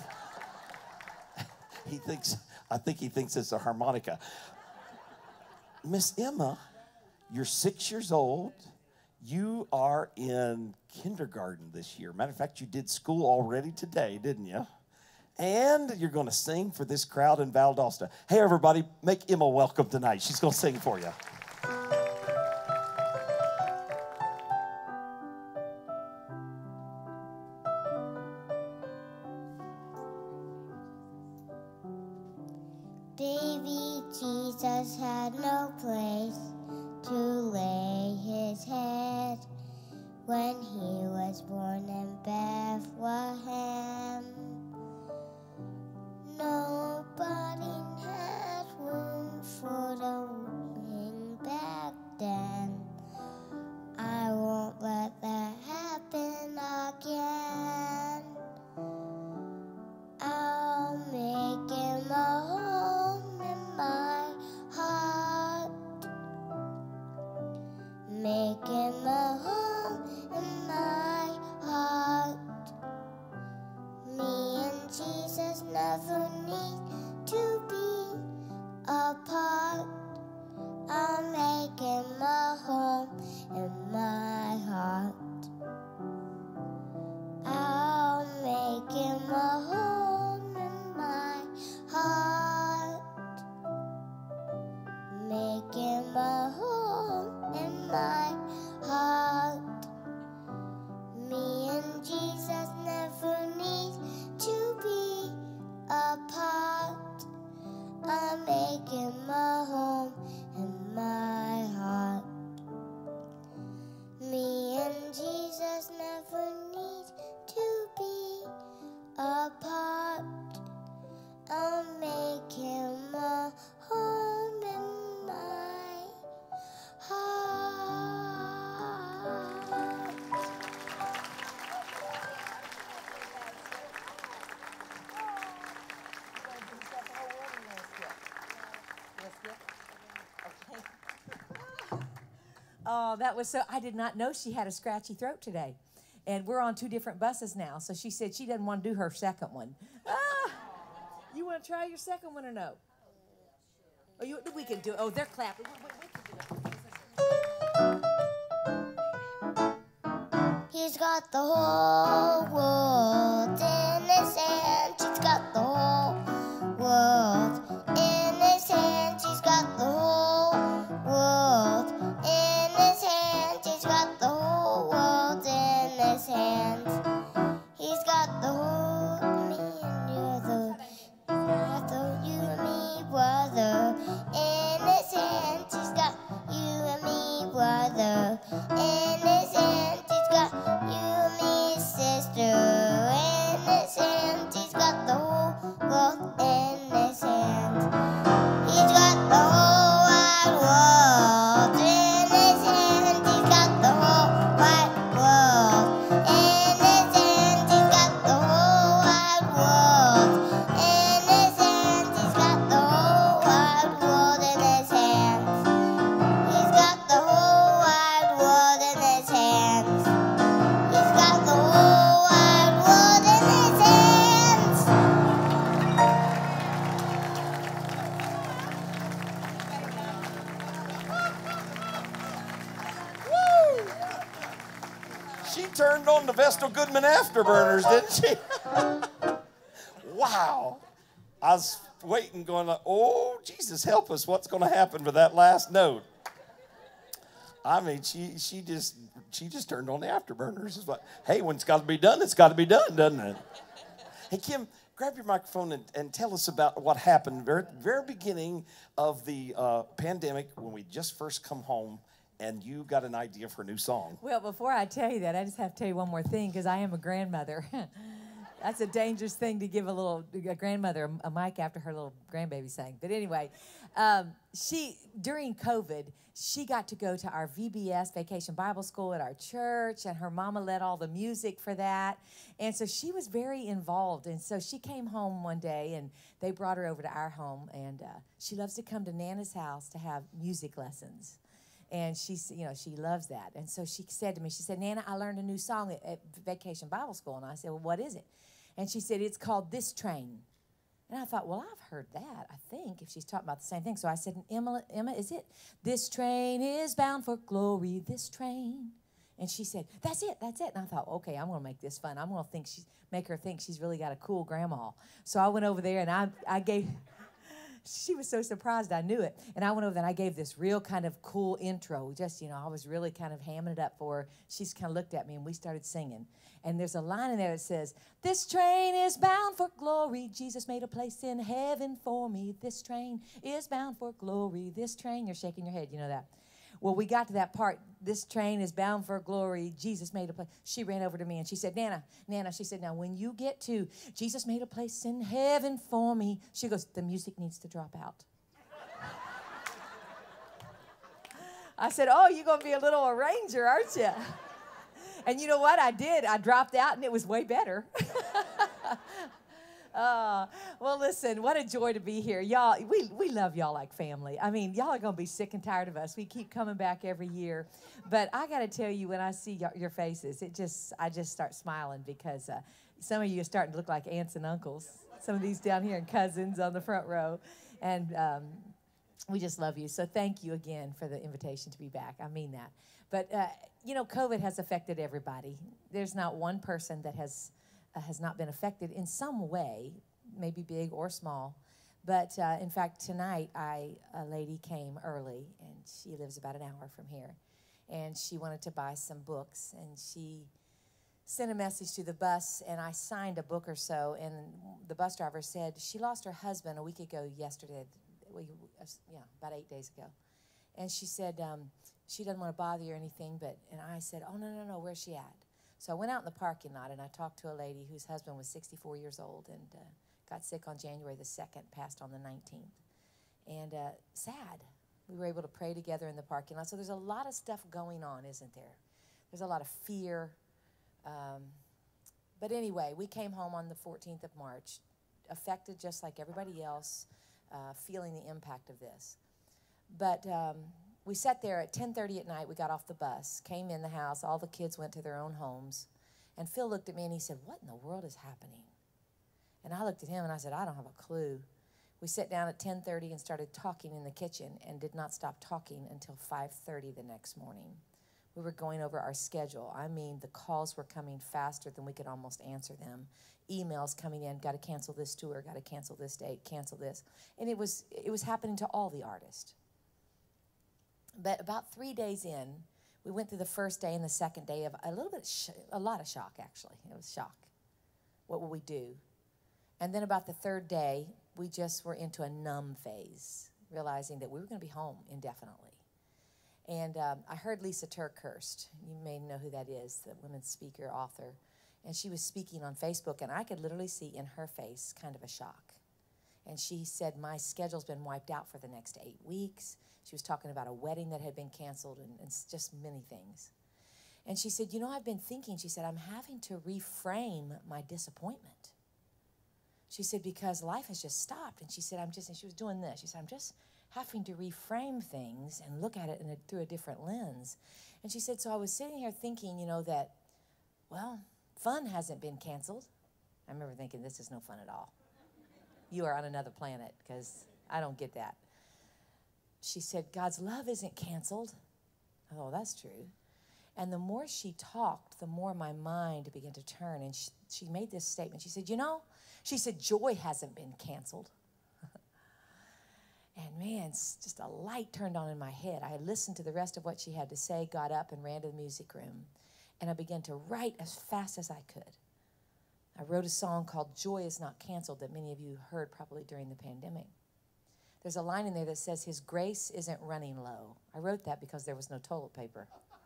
I think he thinks it's a harmonica. Miss Emma, you're 6 years old. You are in kindergarten this year. Matter of fact, you did school already today, didn't you? And you're going to sing for this crowd in Valdosta. Hey, everybody, make Emma welcome tonight. She's going to sing for you. Baby Jesus had no place to lay his head when he was born in Bethlehem. Nobody had room for the wing back then. I won't let that happen again. I'll make him a home in my heart. Make him a home in my heart. Me and Jesus never need to be apart. Oh, that was so, I did not know she had a scratchy throat today. And we're on 2 different buses now, so she said she doesn't want to do her second one. You want to try your second one or no? Oh, we can do it. Oh, they're clapping. He's got the whole world in his hands. He's got the whole world in his hands. He's got the whole world in his hands. He's got the whole world in his hands. He's got the whole me and you're the you and me, brother, in his hands. He's got you and me, brother, in his hands. He's got you and me, sister, in his hands. He's got the whole world in his hands. He's got the whole wide world in his hands. He's got the whole wide world in his hands. He's got the whole wide world in his hands. He's got the whole wide world in his hands. He's got the whole wide world in his hands. He's got the whole wide world in his hands. She turned on the Vestal Goodman Afterburners, didn't she? Wow. I was waiting going, oh, Jesus, help us. What's going to happen with that last note? I mean, she just turned on the Afterburners. It's like, hey, when it's got to be done, it's got to be done, doesn't it? Hey, Kim, grab your microphone and tell us about what happened very beginning of the pandemic when we just first come home and you got an idea for a new song. Well, before I tell you that, I just have to tell you one more thing because I am a grandmother. That's a dangerous thing to give a grandmother a mic after her little grandbaby sang. But anyway, during COVID, she got to go to our VBS, Vacation Bible School, at our church, and her mama led all the music for that. And so she was very involved. And so she came home one day, and they brought her over to our home. And she loves to come to Nana's house to have music lessons. And she loves that. And so she said to me, she said, Nana, I learned a new song at Vacation Bible School. And I said, well, what is it? And she said, it's called This Train. And I thought, well, I've heard that, I think, if she's talking about the same thing. So I said, Emma, is it? This train is bound for glory, this train. And she said, that's it. And I thought, okay, I'm going to make this fun. I'm going to make her think she's really got a cool grandma. So I went over there, and I gave... She was so surprised I knew it. And I went over there and I gave this real kind of cool intro. Just, I was really kind of hamming it up for her. She just kind of looked at me and we started singing. And there's a line in there that says, this train is bound for glory. Jesus made a place in heaven for me. This train is bound for glory. This train, you're shaking your head, you know that. Well, we got to that part, this train is bound for glory, Jesus made a place. She ran over to me and she said, Nana, she said, now when you get to Jesus made a place in heaven for me, she goes, the music needs to drop out. I said, oh, you're going to be a little arranger, aren't you? And you know what? I did. I dropped out and it was way better. Well, listen, what a joy to be here. Y'all, we love y'all like family. I mean, y'all are going to be sick and tired of us. We keep coming back every year. But I got to tell you, when I see your faces, I just start smiling because some of you are starting to look like aunts and uncles. Some of these down here and cousins on the front row. And we just love you. So thank you again for the invitation to be back. I mean that. But, COVID has affected everybody. There's not one person that has not been affected in some way, maybe big or small. But in fact, tonight, a lady came early, and she lives about an hour from here. And she wanted to buy some books, and she sent a message to the bus, and I signed a book or so, and the bus driver said she lost her husband a week ago yesterday, about 8 days ago. And she said she doesn't want to bother you or anything, and I said, oh, no, where's she at? So I went out in the parking lot, and I talked to a lady whose husband was 64 years old and got sick on January the 2nd, passed on the 19th. And sad. We were able to pray together in the parking lot. So there's a lot of stuff going on, isn't there? There's a lot of fear. But anyway, we came home on the 14th of March, affected just like everybody else, feeling the impact of this. But we sat there at 10:30 at night. We got off the bus, came in the house. All the kids went to their own homes. And Phil looked at me and he said, what in the world is happening? And I looked at him and I said, I don't have a clue. We sat down at 10:30 and started talking in the kitchen and did not stop talking until 5:30 the next morning. We were going over our schedule. I mean, the calls were coming faster than we could almost answer them. Emails coming in, got to cancel this tour, got to cancel this date, cancel this. And it was happening to all the artists. But about 3 days in, we went through the first day and the second day of a lot of shock, actually. It was shock. What will we do? And then about the third day, we just were into a numb phase, realizing that we were going to be home indefinitely. And I heard Lisa TerKeurst. You may know who that is, the women's speaker, author. And she was speaking on Facebook, and I could literally see in her face kind of a shock. And she said, my schedule's been wiped out for the next 8 weeks. She was talking about a wedding that had been canceled and just many things. And she said, you know, I've been thinking, she said, I'm having to reframe my disappointment. She said, because life has just stopped. And she said, and she was doing this. She said, I'm just having to reframe things and look at it through a different lens. And she said, so I was sitting here thinking, you know, that, well, fun hasn't been canceled. I remember thinking, this is no fun at all. You are on another planet, because I don't get that. She said, God's love isn't canceled. Oh, that's true. And the more she talked, the more my mind began to turn. And she made this statement. She said, you know, she said, joy hasn't been canceled. And man, just a light turned on in my head. I listened to the rest of what she had to say, got up and ran to the music room. And I began to write as fast as I could. I wrote a song called Joy Is Not Canceled that many of you heard probably during the pandemic. There's a line in there that says, His grace isn't running low. I wrote that because there was no toilet paper.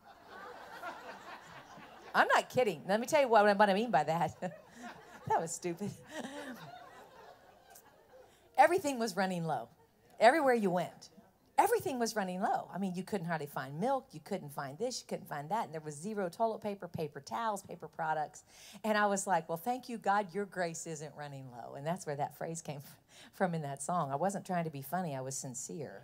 I'm not kidding. Let me tell you what I mean by that. That was stupid. Everything was running low. Everywhere you went, everything was running low. I mean, you couldn't hardly find milk. You couldn't find this. You couldn't find that. And there was zero toilet paper, paper towels, paper products. And I was like, well, thank you, God, your grace isn't running low. And that's where that phrase came from in that song. I wasn't trying to be funny. I was sincere.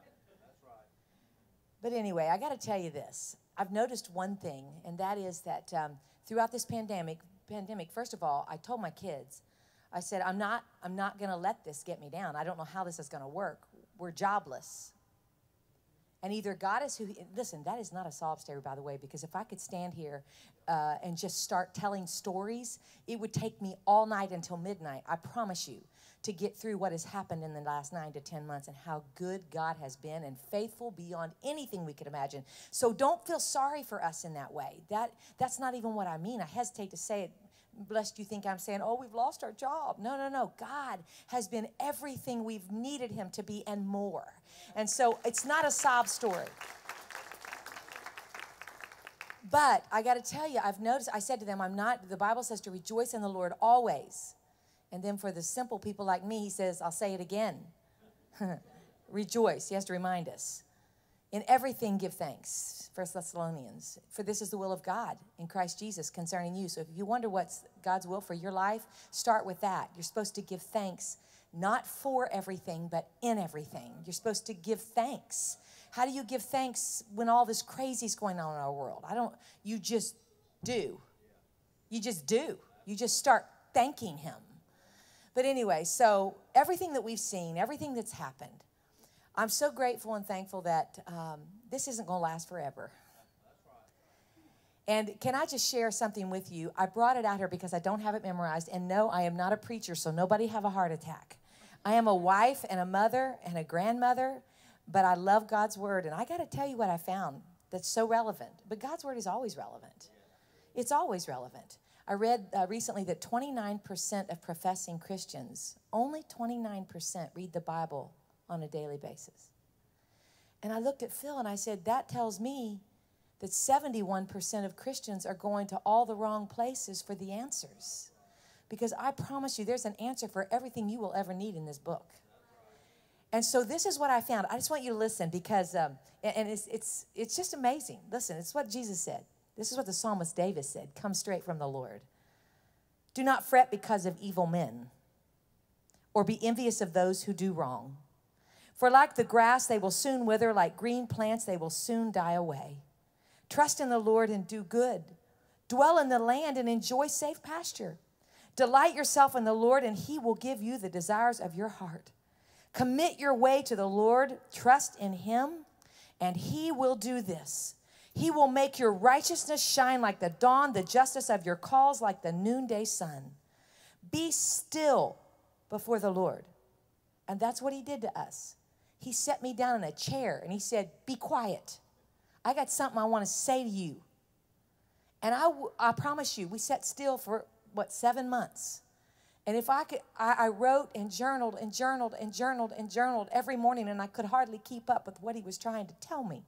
But anyway, I got to tell you this. I've noticed one thing, and that is that throughout this pandemic, first of all, I told my kids, I said, I'm not going to let this get me down. I don't know how this is going to work. We're jobless. And either God is who, listen, that is not a sob story, by the way, because if I could stand here and just start telling stories, it would take me all night until midnight, I promise you, to get through what has happened in the last 9 to 10 months and how good God has been and faithful beyond anything we could imagine. So don't feel sorry for us in that way. That's not even what I mean. I hesitate to say it. Lest you think I'm saying, oh, we've lost our job. No, no, no. God has been everything we've needed him to be and more. And so it's not a sob story. But I got to tell you, I've noticed, I said to them, the Bible says to rejoice in the Lord always. And then for the simple people like me, he says, I'll say it again. Rejoice. He has to remind us. In everything give thanks, 1 Thessalonians, for this is the will of God in Christ Jesus concerning you. So if you wonder what's God's will for your life, start with that. You're supposed to give thanks, not for everything, but in everything. You're supposed to give thanks. How do you give thanks when all this crazy is going on in our world? You just do. You just do. You just start thanking him. But anyway, so everything that we've seen, everything that's happened, I'm so grateful and thankful that this isn't going to last forever. And can I just share something with you? I brought it out here because I don't have it memorized. And no, I am not a preacher, so nobody have a heart attack. I am a wife and a mother and a grandmother, but I love God's word. And I got to tell you what I found that's so relevant. But God's word is always relevant. It's always relevant. I read recently that 29% of professing Christians, only 29% read the Bible on a daily basis. And I looked at Phil and I said, that tells me that 71% of Christians are going to all the wrong places for the answers. Because I promise you, there's an answer for everything you will ever need in this book. And so this is what I found. I just want you to listen because, and it's just amazing. Listen, it's what Jesus said. This is what the psalmist David said. Come straight from the Lord. Do not fret because of evil men or be envious of those who do wrong. For like the grass, they will soon wither. Like green plants, they will soon die away. Trust in the Lord and do good. Dwell in the land and enjoy safe pasture. Delight yourself in the Lord, and he will give you the desires of your heart. Commit your way to the Lord. Trust in him, and he will do this. He will make your righteousness shine like the dawn, the justice of your cause like the noonday sun. Be still before the Lord. And that's what he did to us. He set me down in a chair, and he said, be quiet. I got something I want to say to you. And I promise you, we sat still for, 7 months. And if I could, I wrote and journaled and journaled and journaled and journaled every morning, and I could hardly keep up with what he was trying to tell me.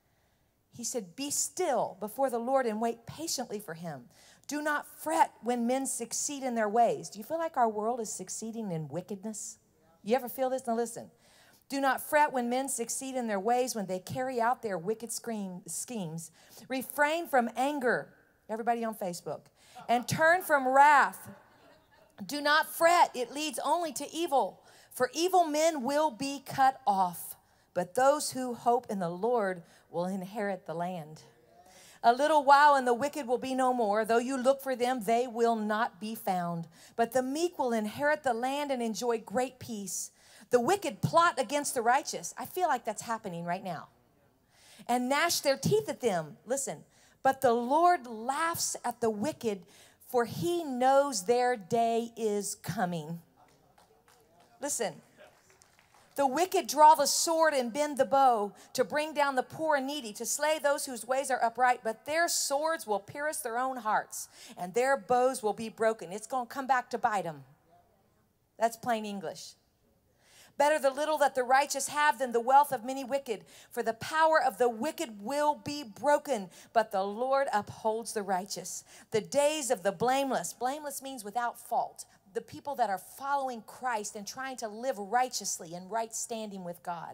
He said, be still before the Lord and wait patiently for him. Do not fret when men succeed in their ways. Do you feel like our world is succeeding in wickedness? You ever feel this? Now listen. Do not fret when men succeed in their ways, when they carry out their wicked schemes. Refrain from anger, everybody on Facebook, and turn from wrath. Do not fret, it leads only to evil. For evil men will be cut off, but those who hope in the Lord will inherit the land. A little while and the wicked will be no more. Though you look for them, they will not be found. But the meek will inherit the land and enjoy great peace. The wicked plot against the righteous. I feel like that's happening right now. And gnash their teeth at them. Listen, but the Lord laughs at the wicked, for he knows their day is coming. Listen. The wicked draw the sword and bend the bow to bring down the poor and needy, to slay those whose ways are upright, but their swords will pierce their own hearts, and their bows will be broken. It's going to come back to bite them. That's plain English. Better the little that the righteous have than the wealth of many wicked, for the power of the wicked will be broken, but the Lord upholds the righteous. The days of the blameless means without fault, the people that are following Christ and trying to live righteously and right standing with God.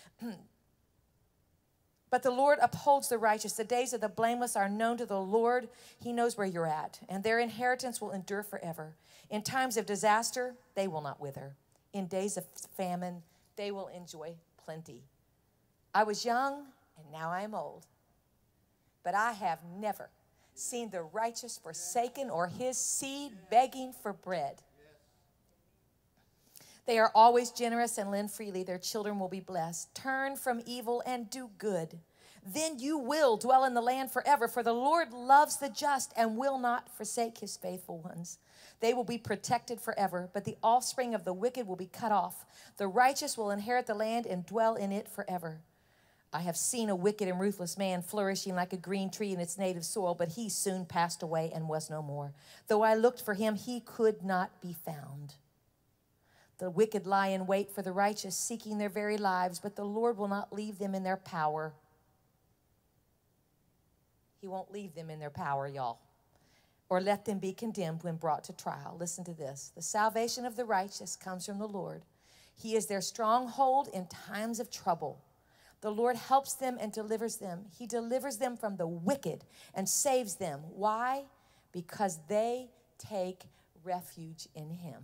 But the Lord upholds the righteous. The days of the blameless are known to the Lord. He knows where you're at, and their inheritance will endure forever. In times of disaster, they will not wither. In days of famine, they will enjoy plenty. I was young, and now I am old, but I have never seen the righteous forsaken or his seed begging for bread. They are always generous and lend freely. Their children will be blessed. Turn from evil and do good. Then you will dwell in the land forever, for the Lord loves the just and will not forsake his faithful ones. They will be protected forever, but the offspring of the wicked will be cut off. The righteous will inherit the land and dwell in it forever. I have seen a wicked and ruthless man flourishing like a green tree in its native soil, but he soon passed away and was no more. Though I looked for him, he could not be found. The wicked lie in wait for the righteous, seeking their very lives, but the Lord will not leave them in their power. He won't leave them in their power, y'all, or let them be condemned when brought to trial. Listen to this. The salvation of the righteous comes from the Lord. He is their stronghold in times of trouble. The Lord helps them and delivers them. He delivers them from the wicked and saves them. Why? Because they take refuge in him.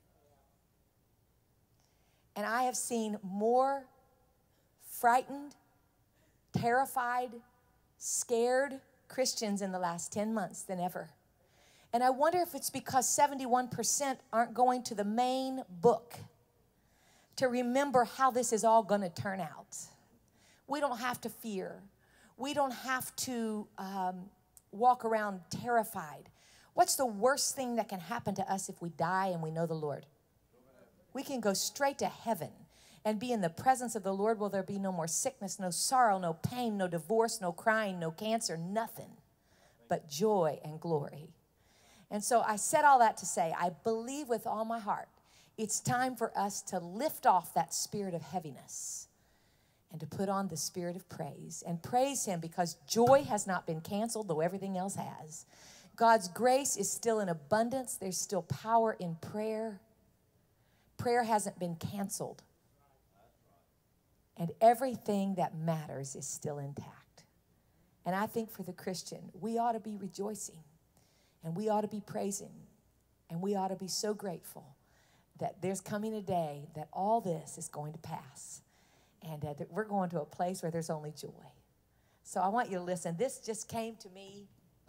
And I have seen more frightened, terrified, scared Christians in the last 10 months than ever. And I wonder if it's because 71% aren't going to the main book to remember how this is all going to turn out. We don't have to fear. We don't have to walk around terrified. What's the worst thing that can happen to us if we die and we know the Lord? We can go straight to heaven and be in the presence of the Lord. Will there be no more sickness, no sorrow, no pain, no divorce, no crying, no cancer, nothing but joy and glory. And so I said all that to say, I believe with all my heart, it's time for us to lift off that spirit of heaviness and to put on the spirit of praise and praise him, because joy has not been canceled, though everything else has. God's grace is still in abundance. There's still power in prayer. Prayer hasn't been canceled. And everything that matters is still intact. And I think for the Christian, we ought to be rejoicing, and we ought to be praising, and we ought to be so grateful that there's coming a day that all this is going to pass, and that we're going to a place where there's only joy. So I want you to listen. This just came to me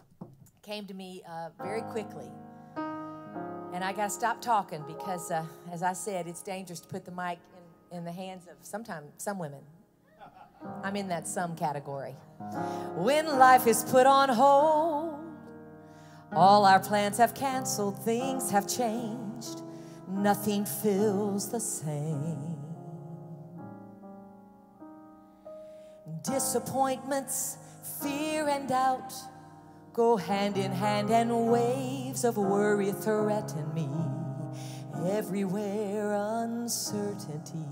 very quickly. And I got to stop talking because, as I said, it's dangerous to put the mic in the hands of some women. I'm in that some category. When life is put on hold, all our plans have canceled, things have changed, nothing feels the same. Disappointments, fear, and doubt go hand in hand, and waves of worry threaten me. Everywhere uncertainty.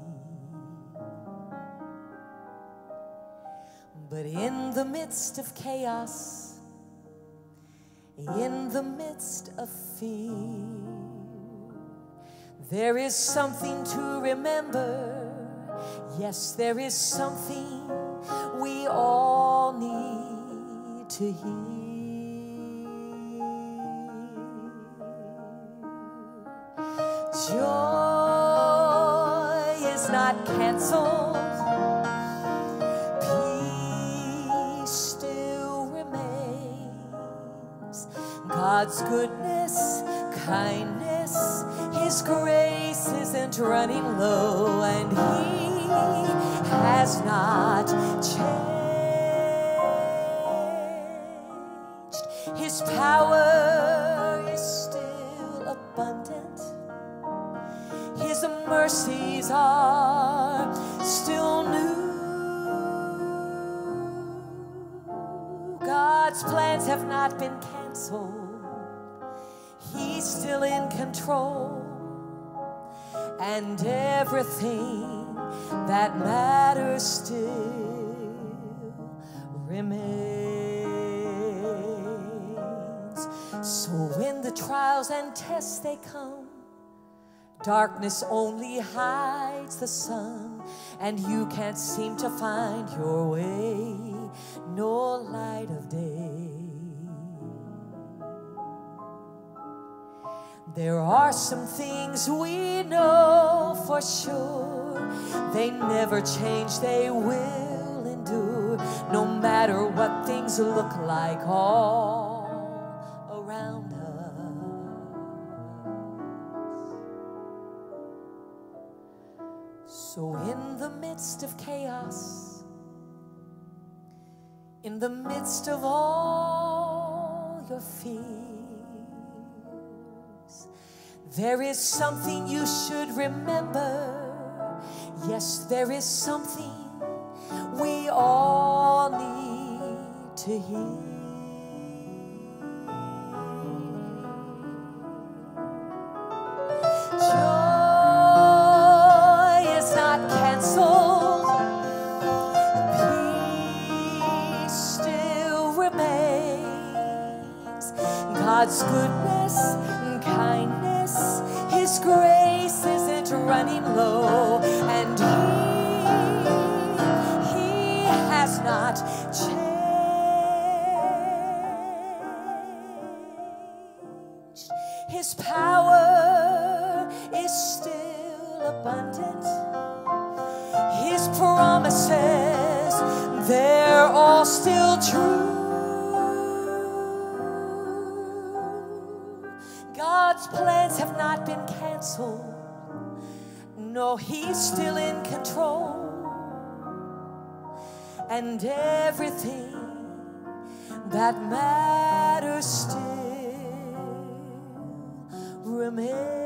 But in the midst of chaos, in the midst of fear, there is something to remember. Yes, there is something we all need to hear. Joy is not canceled. Peace still remains. God's goodness, kindness, His grace isn't running low, and He has not changed. His power is still abundant. His mercies are still new. God's plans have not been canceled. He's still in control, and everything that matters still remains. So when the trials and tests they come, darkness only hides the sun, and you can't seem to find your way, nor light of day. There are some things we know for sure. They never change, they will endure, no matter what things look like all around us. So in the midst of chaos, in the midst of all your fears, there is something you should remember. Yes, there is something we all need to hear. Joy is not canceled. Peace still remains. God's goodness and kindness, His grace isn't running low, and He has not changed. His power is still abundant. His promises, they're all still true. God's plans have not been canceled. No, He's still in control, and everything that matters still remains.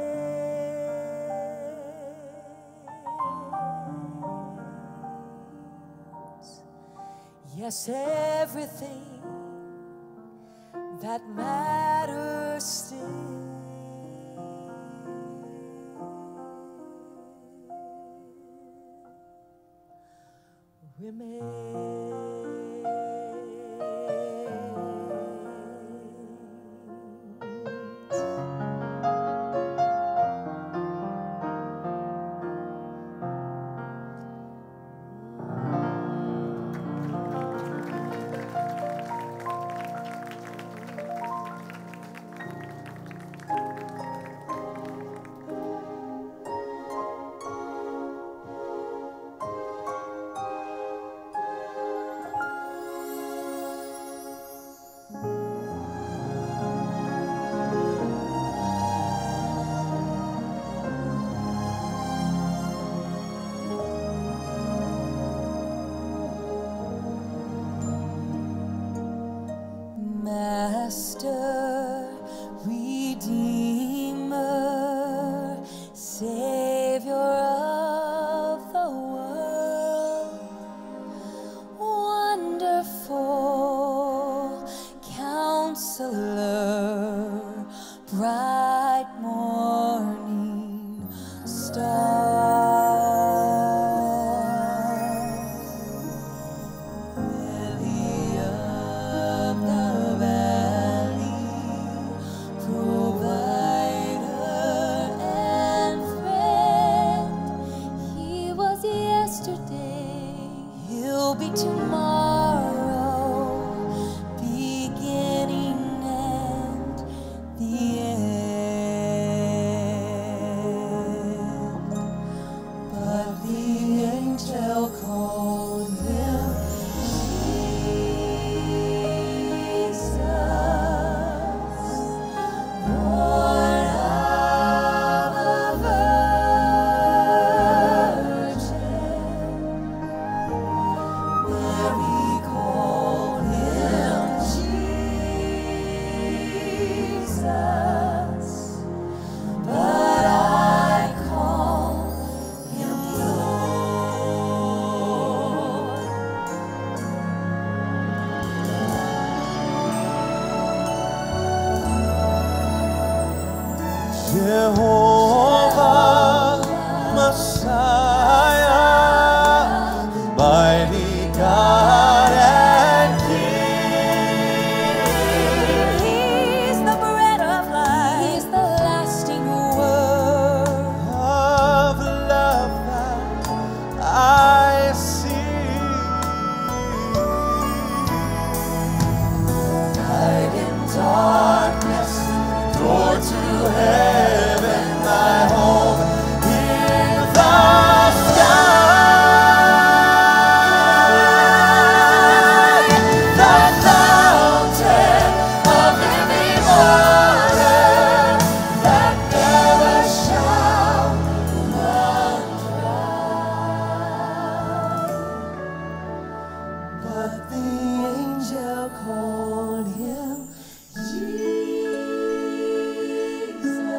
Yes, everything that matters still remains. Redeemer, Savior of the world, wonderful Counselor, bright morning star. Lily of the valley, provider and friend. He was yesterday, he'll be tomorrow, beginning and the end. But the angel called him Jesus, born of a virgin. Mary called him Jesus, but I call him Lord. Jehovah Messiah, mighty God and King. He's the bread of life. He's the lasting word. Of love that I see. Light in darkness, door to heaven, my home in the sky. The fountain of living water that never shall run dry. But the angel called him Jesus.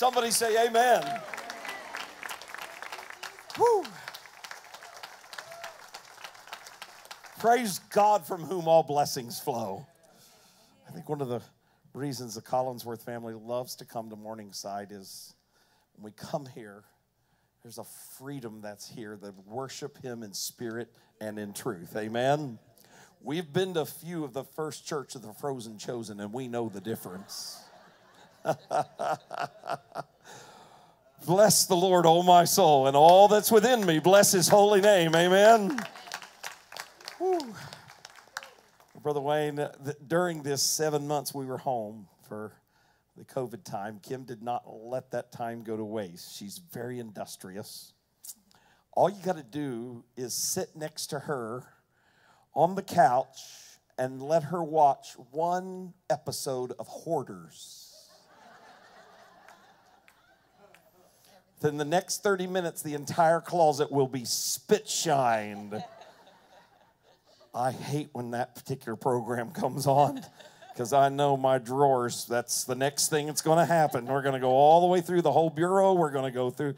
Somebody say amen. Woo. Praise God from whom all blessings flow. I think one of the reasons the Collinsworth family loves to come to Morningside is when we come here, there's a freedom that's here that worship him in spirit and in truth. Amen. We've been to a few of the First Church of the Frozen Chosen, and we know the difference. Bless the Lord, O my soul, and all that's within me. Bless his holy name. Amen. Whew. Brother Wayne, during this 7 months we were home for the COVID time, Kim did not let that time go to waste. She's very industrious. All you got to do is sit next to her on the couch and let her watch one episode of Hoarders. Then the next 30 minutes, the entire closet will be spit shined. I hate when that particular program comes on because I know my drawers, that's the next thing that's going to happen. We're going to go all the way through the whole bureau. We're going to go through.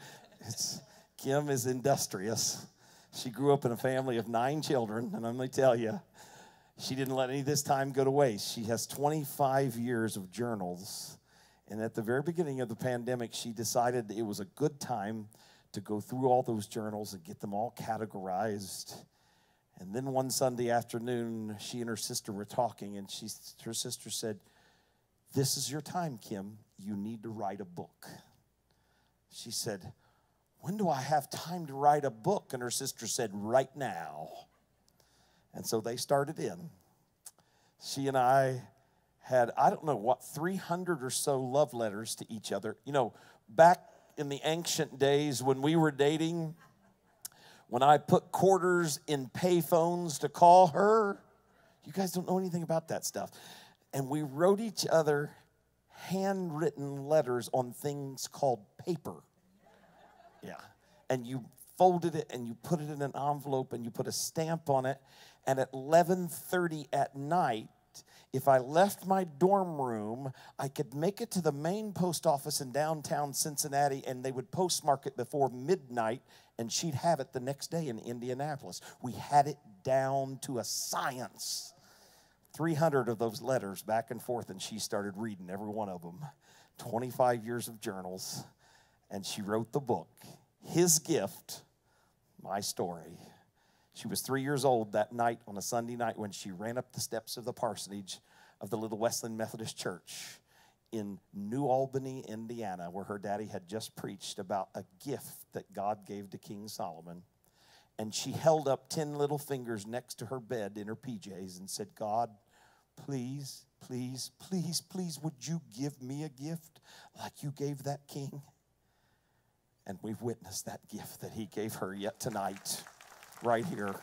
Kim is industrious. She grew up in a family of 9 children, and let me tell you, she didn't let any of this time go to waste. She has 25 years of journals, and at the very beginning of the pandemic, she decided it was a good time to go through all those journals and get them all categorized. And then one Sunday afternoon, she and her sister were talking, and her sister said, "This is your time, Kim. You need to write a book." She said, "When do I have time to write a book?" And her sister said, "Right now." And so they started in. She and I had, I don't know what, 300 or so love letters to each other. You know, back in the ancient days when we were dating, when I put quarters in pay phones to call her, you guys don't know anything about that stuff. And we wrote each other handwritten letters on things called paper. Yeah. And you folded it and you put it in an envelope and you put a stamp on it. And at 11:30 at night, if I left my dorm room, I could make it to the main post office in downtown Cincinnati, and they would postmark it before midnight, and she'd have it the next day in Indianapolis. We had it down to a science. 300 of those letters back and forth, and she started reading every one of them. 25 years of journals, and she wrote the book, His Gift, My Story. She was 3 years old that night on a Sunday night when she ran up the steps of the parsonage of the Little Wesleyan Methodist Church in New Albany, Indiana, where her daddy had just preached about a gift that God gave to King Solomon. And she held up 10 little fingers next to her bed in her PJs and said, "God, please, please, please, please, would you give me a gift like you gave that king?" And we've witnessed that gift that he gave her yet tonight. Right here.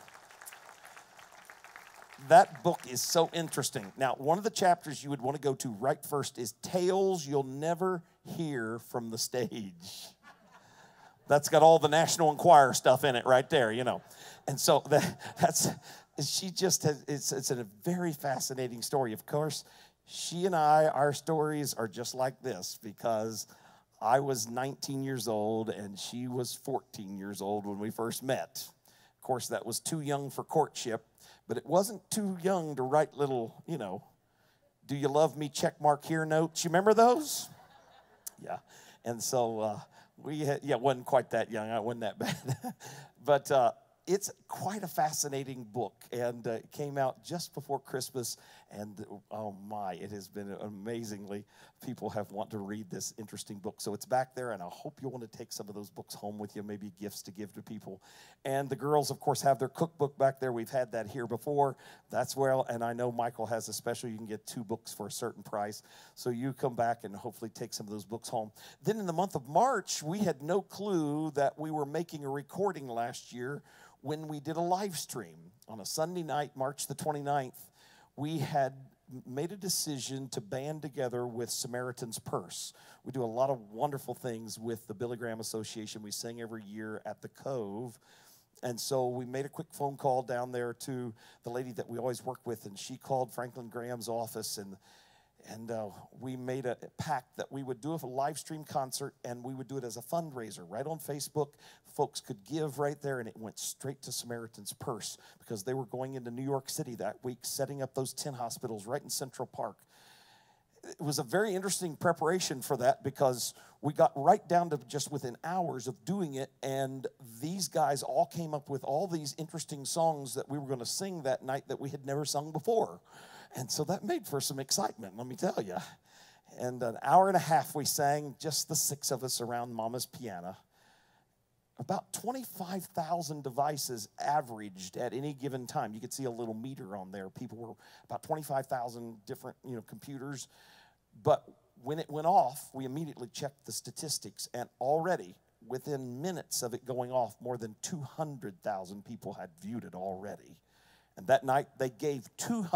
That book is so interesting. Now, one of the chapters you would want to go to right first is Tales You'll Never Hear from the Stage. That's got all the National Enquirer stuff in it right there, you know. And so she just has, it's a very fascinating story. Of course, she and I, our stories are just like this because I was 19 years old and she was 14 years old when we first met. Of course, that was too young for courtship, but it wasn't too young to write little, you know, "Do you love me?" check mark here notes. You remember those? Yeah. And so we had, wasn't quite that young. I wasn't that bad. But it's quite a fascinating book, and it came out just before Christmas, and oh my, it has been amazingly, people have wanted to read this interesting book. So it's back there, and I hope you want to take some of those books home with you, maybe gifts to give to people. And the girls, of course, have their cookbook back there. We've had that here before. That's where, and I know Michael has a special. You can get 2 books for a certain price. So you come back and hopefully take some of those books home. Then in the month of March, we had no clue that we were making a recording last year when we did a live stream on a Sunday night, March the 29th. We had made a decision to band together with Samaritan's Purse. We do a lot of wonderful things with the Billy Graham Association. We sing every year at the Cove. And so we made a quick phone call down there to the lady that we always work with, and she called Franklin Graham's office, and And we made a pact that we would do a live stream concert, and we would do it as a fundraiser right on Facebook. Folks could give right there, and it went straight to Samaritan's Purse because they were going into New York City that week, setting up those 10 hospitals right in Central Park. It was a very interesting preparation for that because we got right down to just within hours of doing it, and these guys all came up with all these interesting songs that we were going to sing that night that we had never sung before. And so that made for some excitement, let me tell you. And an hour and a half we sang, just the 6 of us around Mama's piano. About 25,000 devices averaged at any given time. You could see a little meter on there. People were about 25,000 different, computers. But when it went off, we immediately checked the statistics, and already within minutes of it going off, more than 200,000 people had viewed it already. And that night, they gave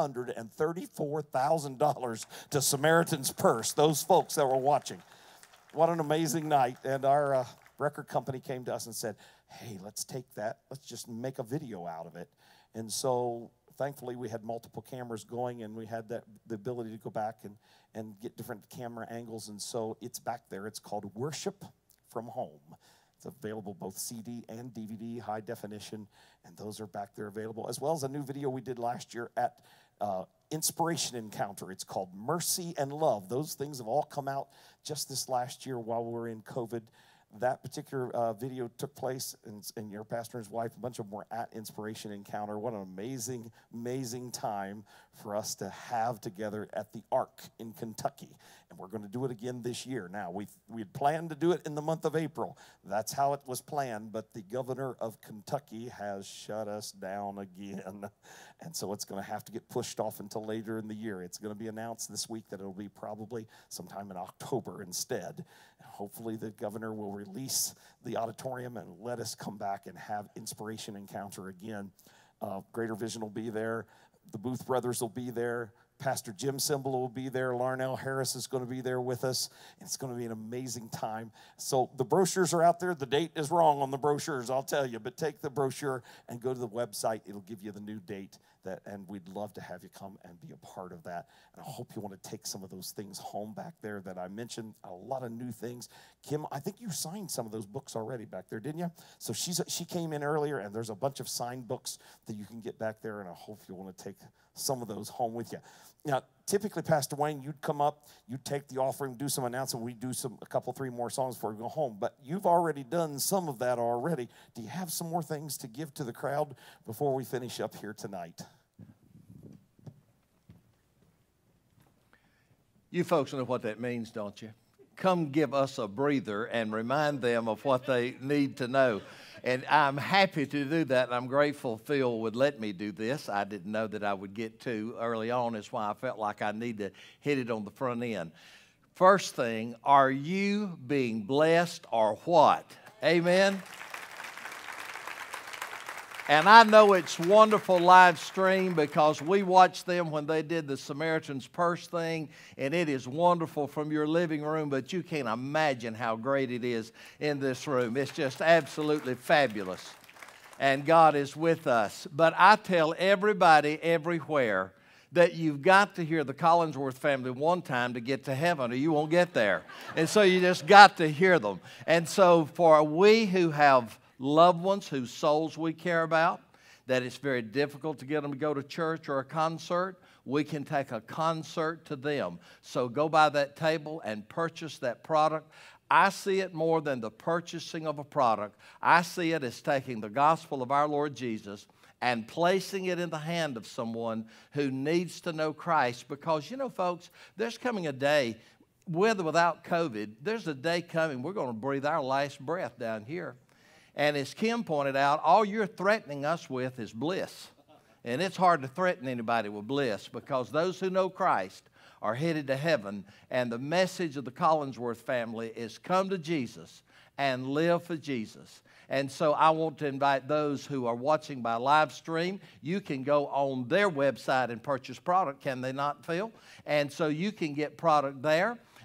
$234,000 to Samaritan's Purse, those folks that were watching. What an amazing night. And our record company came to us and said, hey, let's take that. Let's just make a video out of it. And so, thankfully, we had multiple cameras going, and we had the ability to go back and get different camera angles. And so it's back there. It's called Worship from Home. It's available both CD and DVD, high definition, and those are back there available, as well as a new video we did last year at Inspiration Encounter. It's called Mercy and Love. Those things have all come out just this last year while we were in COVID. That particular video took place, and your pastor and his wife, a bunch of them were at Inspiration Encounter. What an amazing, amazing time for us to have together at the Ark in Kentucky. And we're going to do it again this year. Now, we had planned to do it in the month of April. That's how it was planned, but the governor of Kentucky has shut us down again. And so it's going to have to get pushed off until later in the year. It's going to be announced this week that it'll be probably sometime in October instead. Hopefully the governor will release the auditorium and let us come back and have Inspiration Encounter again. Greater Vision will be there. The Booth Brothers will be there. Pastor Jim Cymbal will be there. Larnell Harris is going to be there with us. It's going to be an amazing time. So the brochures are out there. The date is wrong on the brochures, I'll tell you. But take the brochure and go to the website. It'll give you the new date. And we'd love to have you come and be a part of that. And I hope you want to take some of those things home back there that I mentioned. A lot of new things. Kim, I think you signed some of those books already back there, didn't you? So she came in earlier, and there's a bunch of signed books that you can get back there, and I hope you want to take some of those home with you. Now, typically, Pastor Wayne, you'd come up, you'd take the offering, do some announcement, we'd do a couple, 3 more songs before we go home. But you've already done some of that already. Do you have some more things to give to the crowd before we finish up here tonight? You folks know what that means, don't you? Come give us a breather and remind them of what they need to know. And I'm happy to do that. I'm grateful Phil would let me do this. I didn't know that I would get to early on. That's why I felt like I need to hit it on the front end. First thing, are you being blessed or what? Amen? And I know it's wonderful live stream because we watched them when they did the Samaritan's Purse thing, and it is wonderful from your living room, but you can't imagine how great it is in this room. It's just absolutely fabulous, and God is with us. But I tell everybody everywhere that you've got to hear the Collinsworth family one time to get to heaven, or you won't get there. And so you just got to hear them. And so for we who have loved ones whose souls we care about, that it's very difficult to get them to go to church or a concert, we can take a concert to them. So go by that table and purchase that product. I see it more than the purchasing of a product. I see it as taking the gospel of our Lord Jesus and placing it in the hand of someone who needs to know Christ. Because, you know, folks, there's coming a day, with or without COVID, there's a day coming we're going to breathe our last breath down here. And as Kim pointed out, all you're threatening us with is bliss. And it's hard to threaten anybody with bliss because those who know Christ are headed to heaven. And the message of the Collinsworth family is come to Jesus and live for Jesus. And so I want to invite those who are watching by live stream. You can go on their website and purchase product, can they not, Phil? And so you can get product there.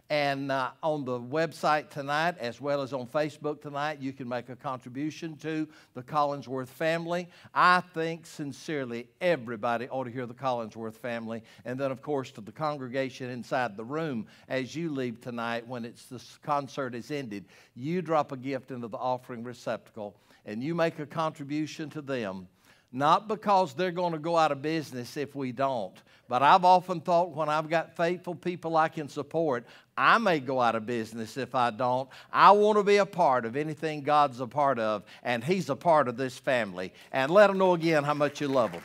And on the website tonight, as well as on Facebook tonight, you can make a contribution to the Collinsworth family. I think sincerely everybody ought to hear the Collinsworth family. And then, of course, to the congregation inside the room, as you leave tonight, when the concert is ended, you drop a gift into the offering receptacle and you make a contribution to them. Not because they're going to go out of business if we don't. But I've often thought when I've got faithful people I can support, I may go out of business if I don't. I want to be a part of anything God's a part of, and He's a part of this family. And let them know again how much you love them.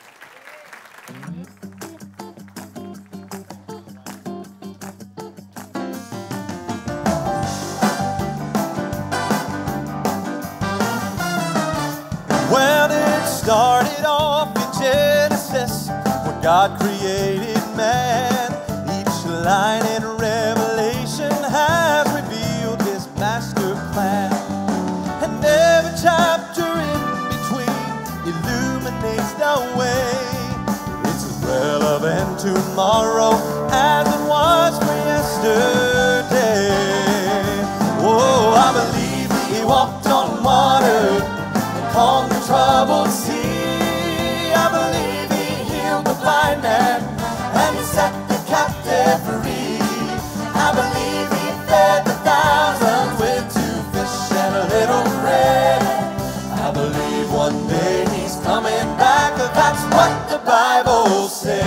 Well, it started off in Genesis, where God created man. Each line in Revelation has revealed His master plan. And every chapter in between illuminates the way. It's as relevant tomorrow as it was for yesterday. Oh, I believe He walked on water, calm the troubled sea. I believe He healed the blind man and He set the captive free. I believe He fed the thousands with 2 fish and a little bread. I believe one day He's coming back. That's what the Bible says.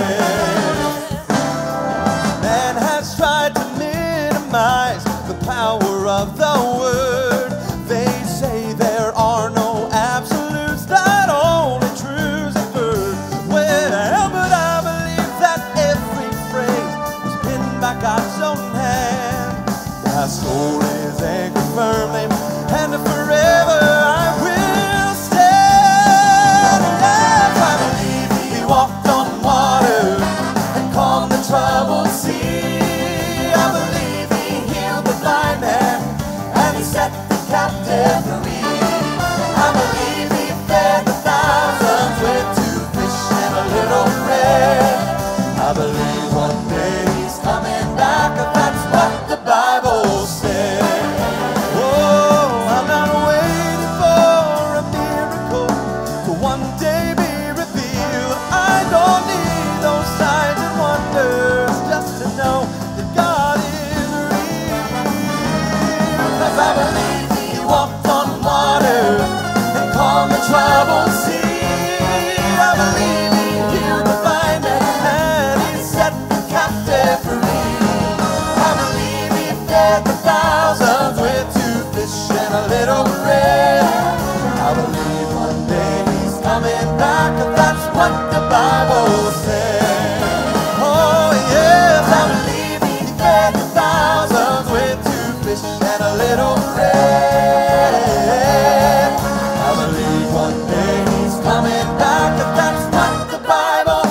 Man has tried to minimize the power of the word. They say there are no absolutes, not only truths and words. Well, but I believe that every phrase was penned by God's own hand. My soul is anchored firmly, and forever I will stand. Yes, I believe He walked on water and calmed the troubled sea. I believe He healed the blind man and He set the captive free. I believe He fed the thousands with 2 fish and a little bread. I believe one day He's coming back. That's what the Bible says. Oh, I'm not waiting for a miracle to one day be revealed. I don't need those signs and wonders just to know that God is real. 'Cause I believe He walked on water and calm the troubled sea. I believe He healed the blind man and He set the captive free. I believe He fed the thousands with 2 fish and a little bread. I believe one day He's coming back. That's what the Bible says. Oh yes, I believe He fed the thousands with 2 fish and a little bread. I believe one day He's coming back. That's what the Bible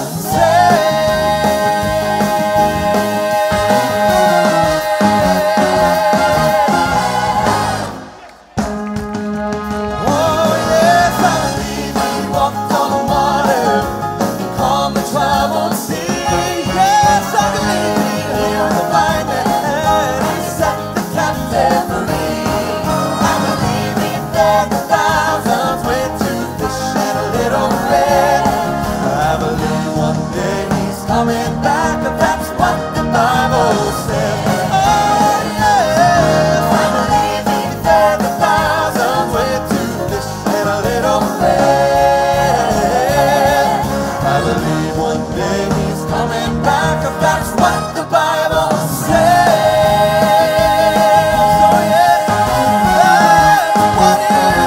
Oh yes, I believe He walked on water, calmed the troubled sea. Yes, I believe He healed the blind man and He set the captive free. I believe He fed the thousands with 2 fish and a little bread. I believe one day He's coming back. That's what the Bible says. Oh yes, I believe He fed the thousands with 2 fish and a little bread. I believe one day He's coming back. That's what the Bible says. So yeah, that's what it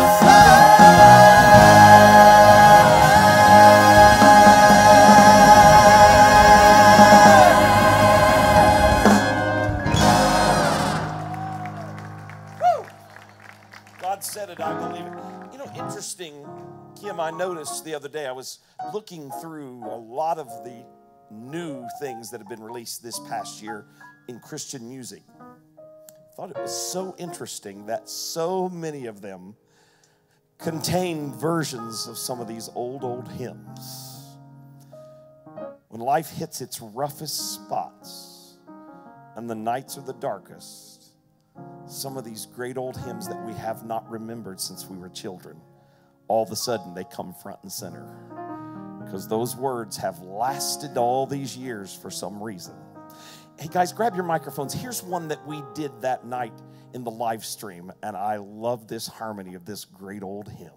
God said it, I believe it. You know, interesting, Kim, I noticed the other day, I was looking through a lot of the new things that have been released this past year in Christian music. Thought it was so interesting that so many of them contain versions of some of these old hymns. When life hits its roughest spots and the nights are the darkest, some of these great old hymns that we have not remembered since we were children, all of a sudden they come front and center because those words have lasted all these years for some reason. Hey guys, grab your microphones. Here's one that we did that night in the live stream, and I love this harmony of this great old hymn.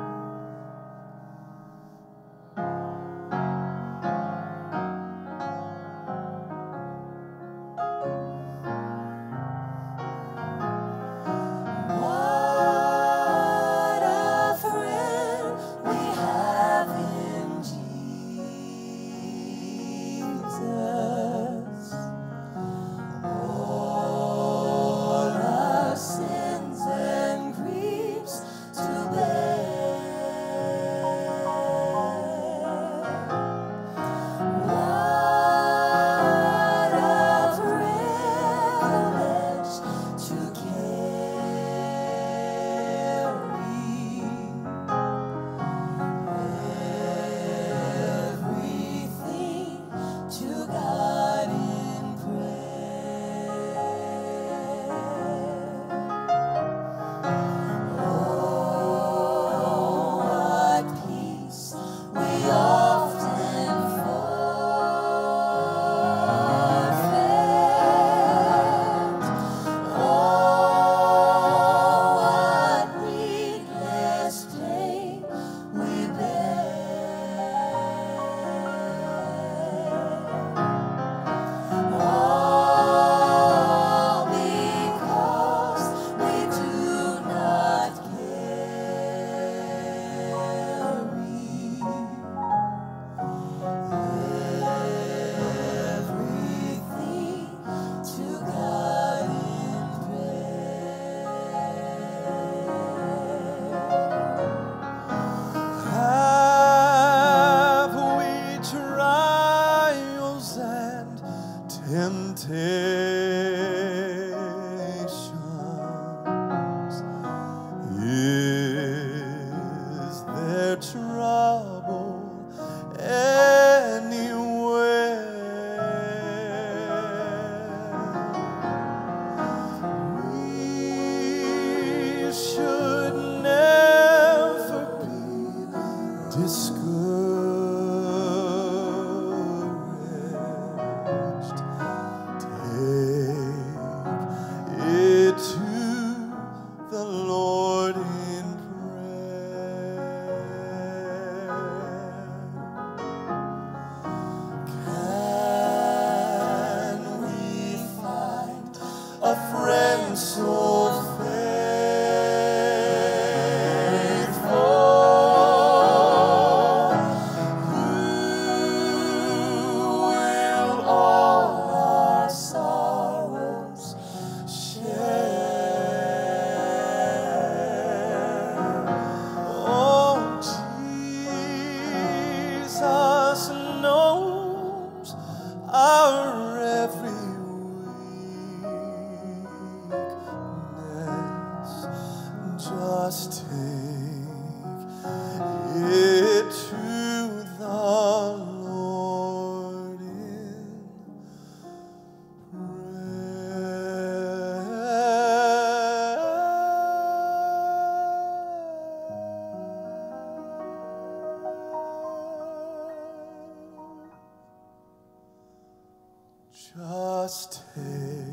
Just take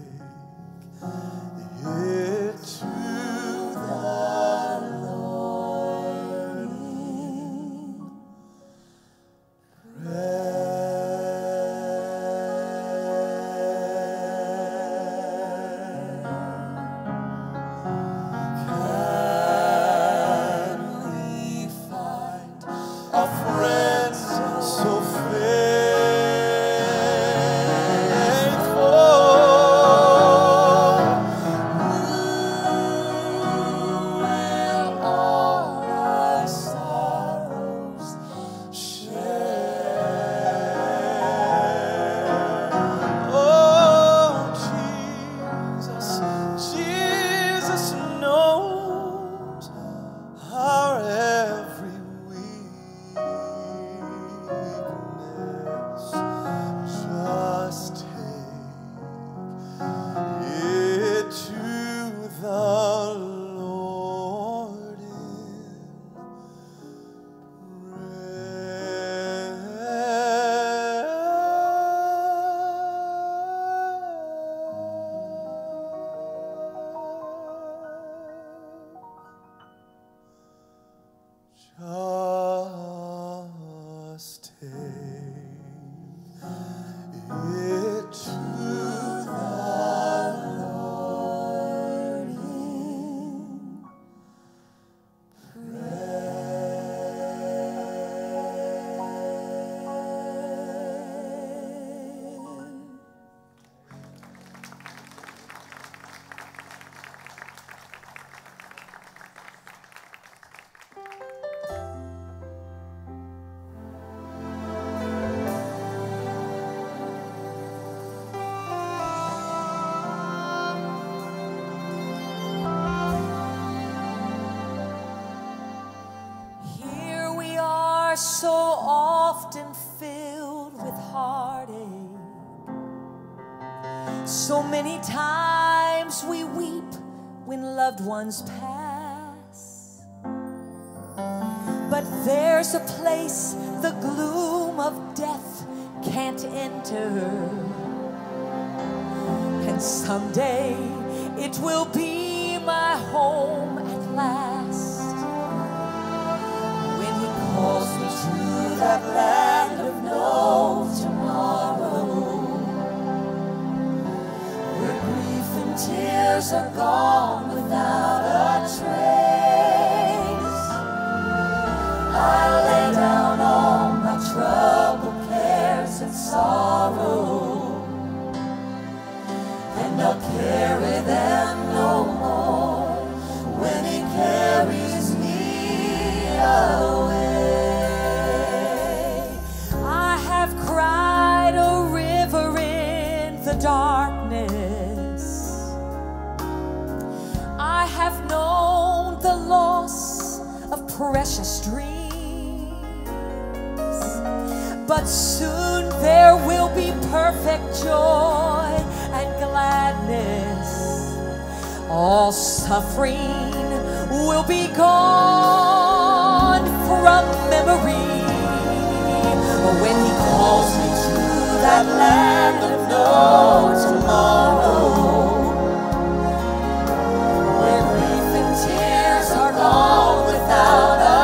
it to the Lord in prayer. Can we find a friend so faithful? are so often filled with heartache. So many times we weep when loved ones pass. But there's a place the gloom of death can't enter. And someday it will be my home at last. When he calls me to that land of no tomorrow, where grief and tears are gone without a trace, I'll lay down all my troubled cares and sorrow, and I'll carry them no more when he carries me away. I have cried a river in the darkness. I have known the loss of precious dreams. But soon there will be perfect joy and gladness. All suffering will be gone from memory. When he calls me to that land of no tomorrow, where grief and tears are gone without a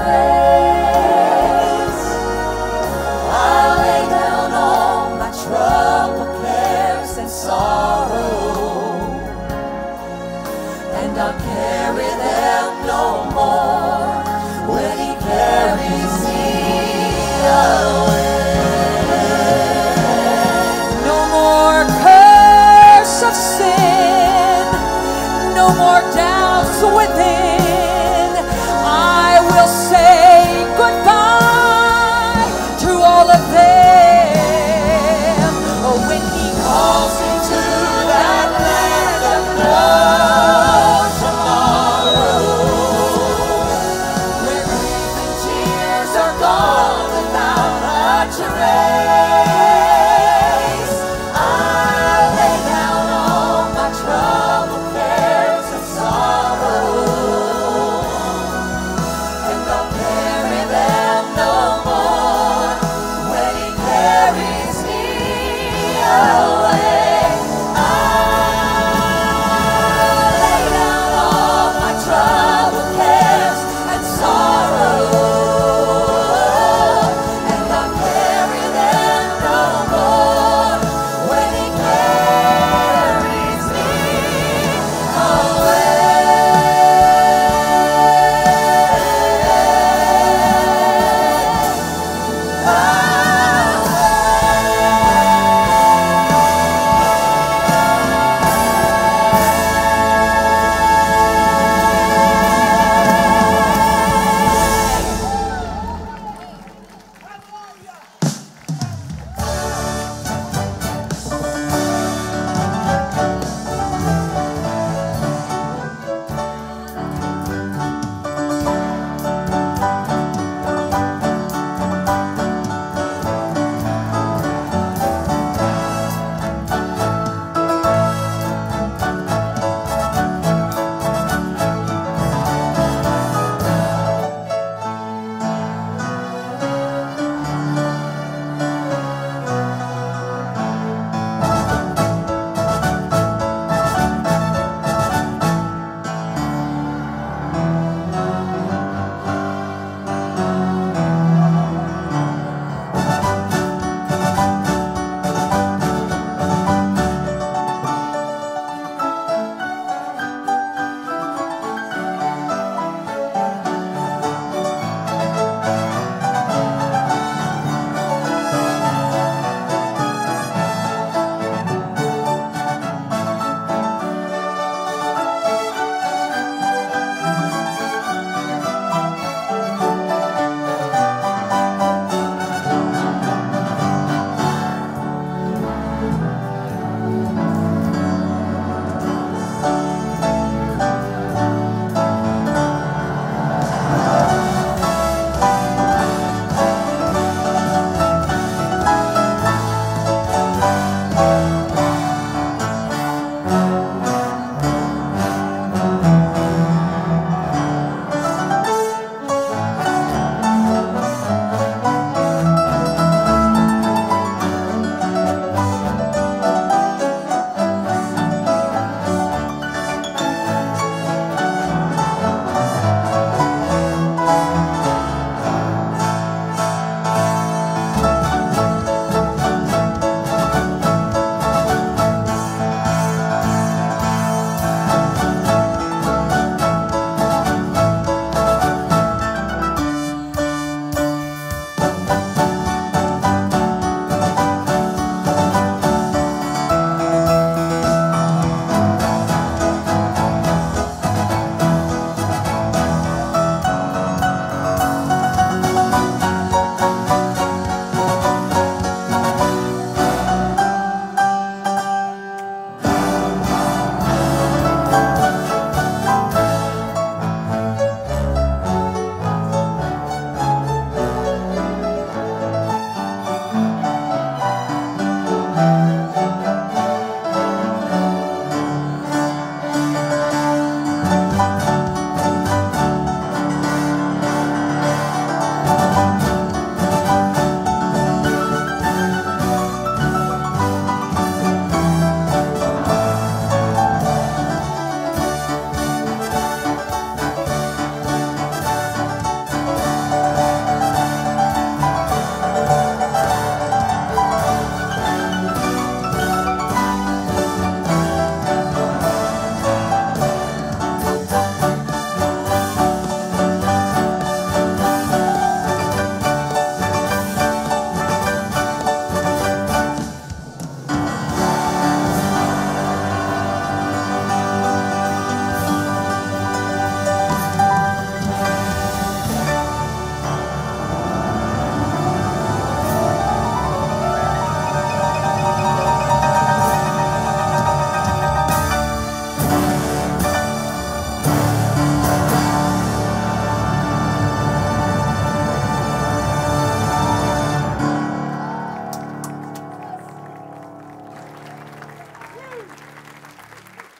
trace, I'll lay down all my troubled cares and sorrow, and I'll carry them no more when he carries me away.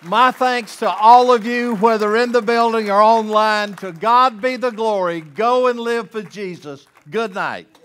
My thanks to all of you, whether in the building or online. To God be the glory. Go and live for Jesus. Good night.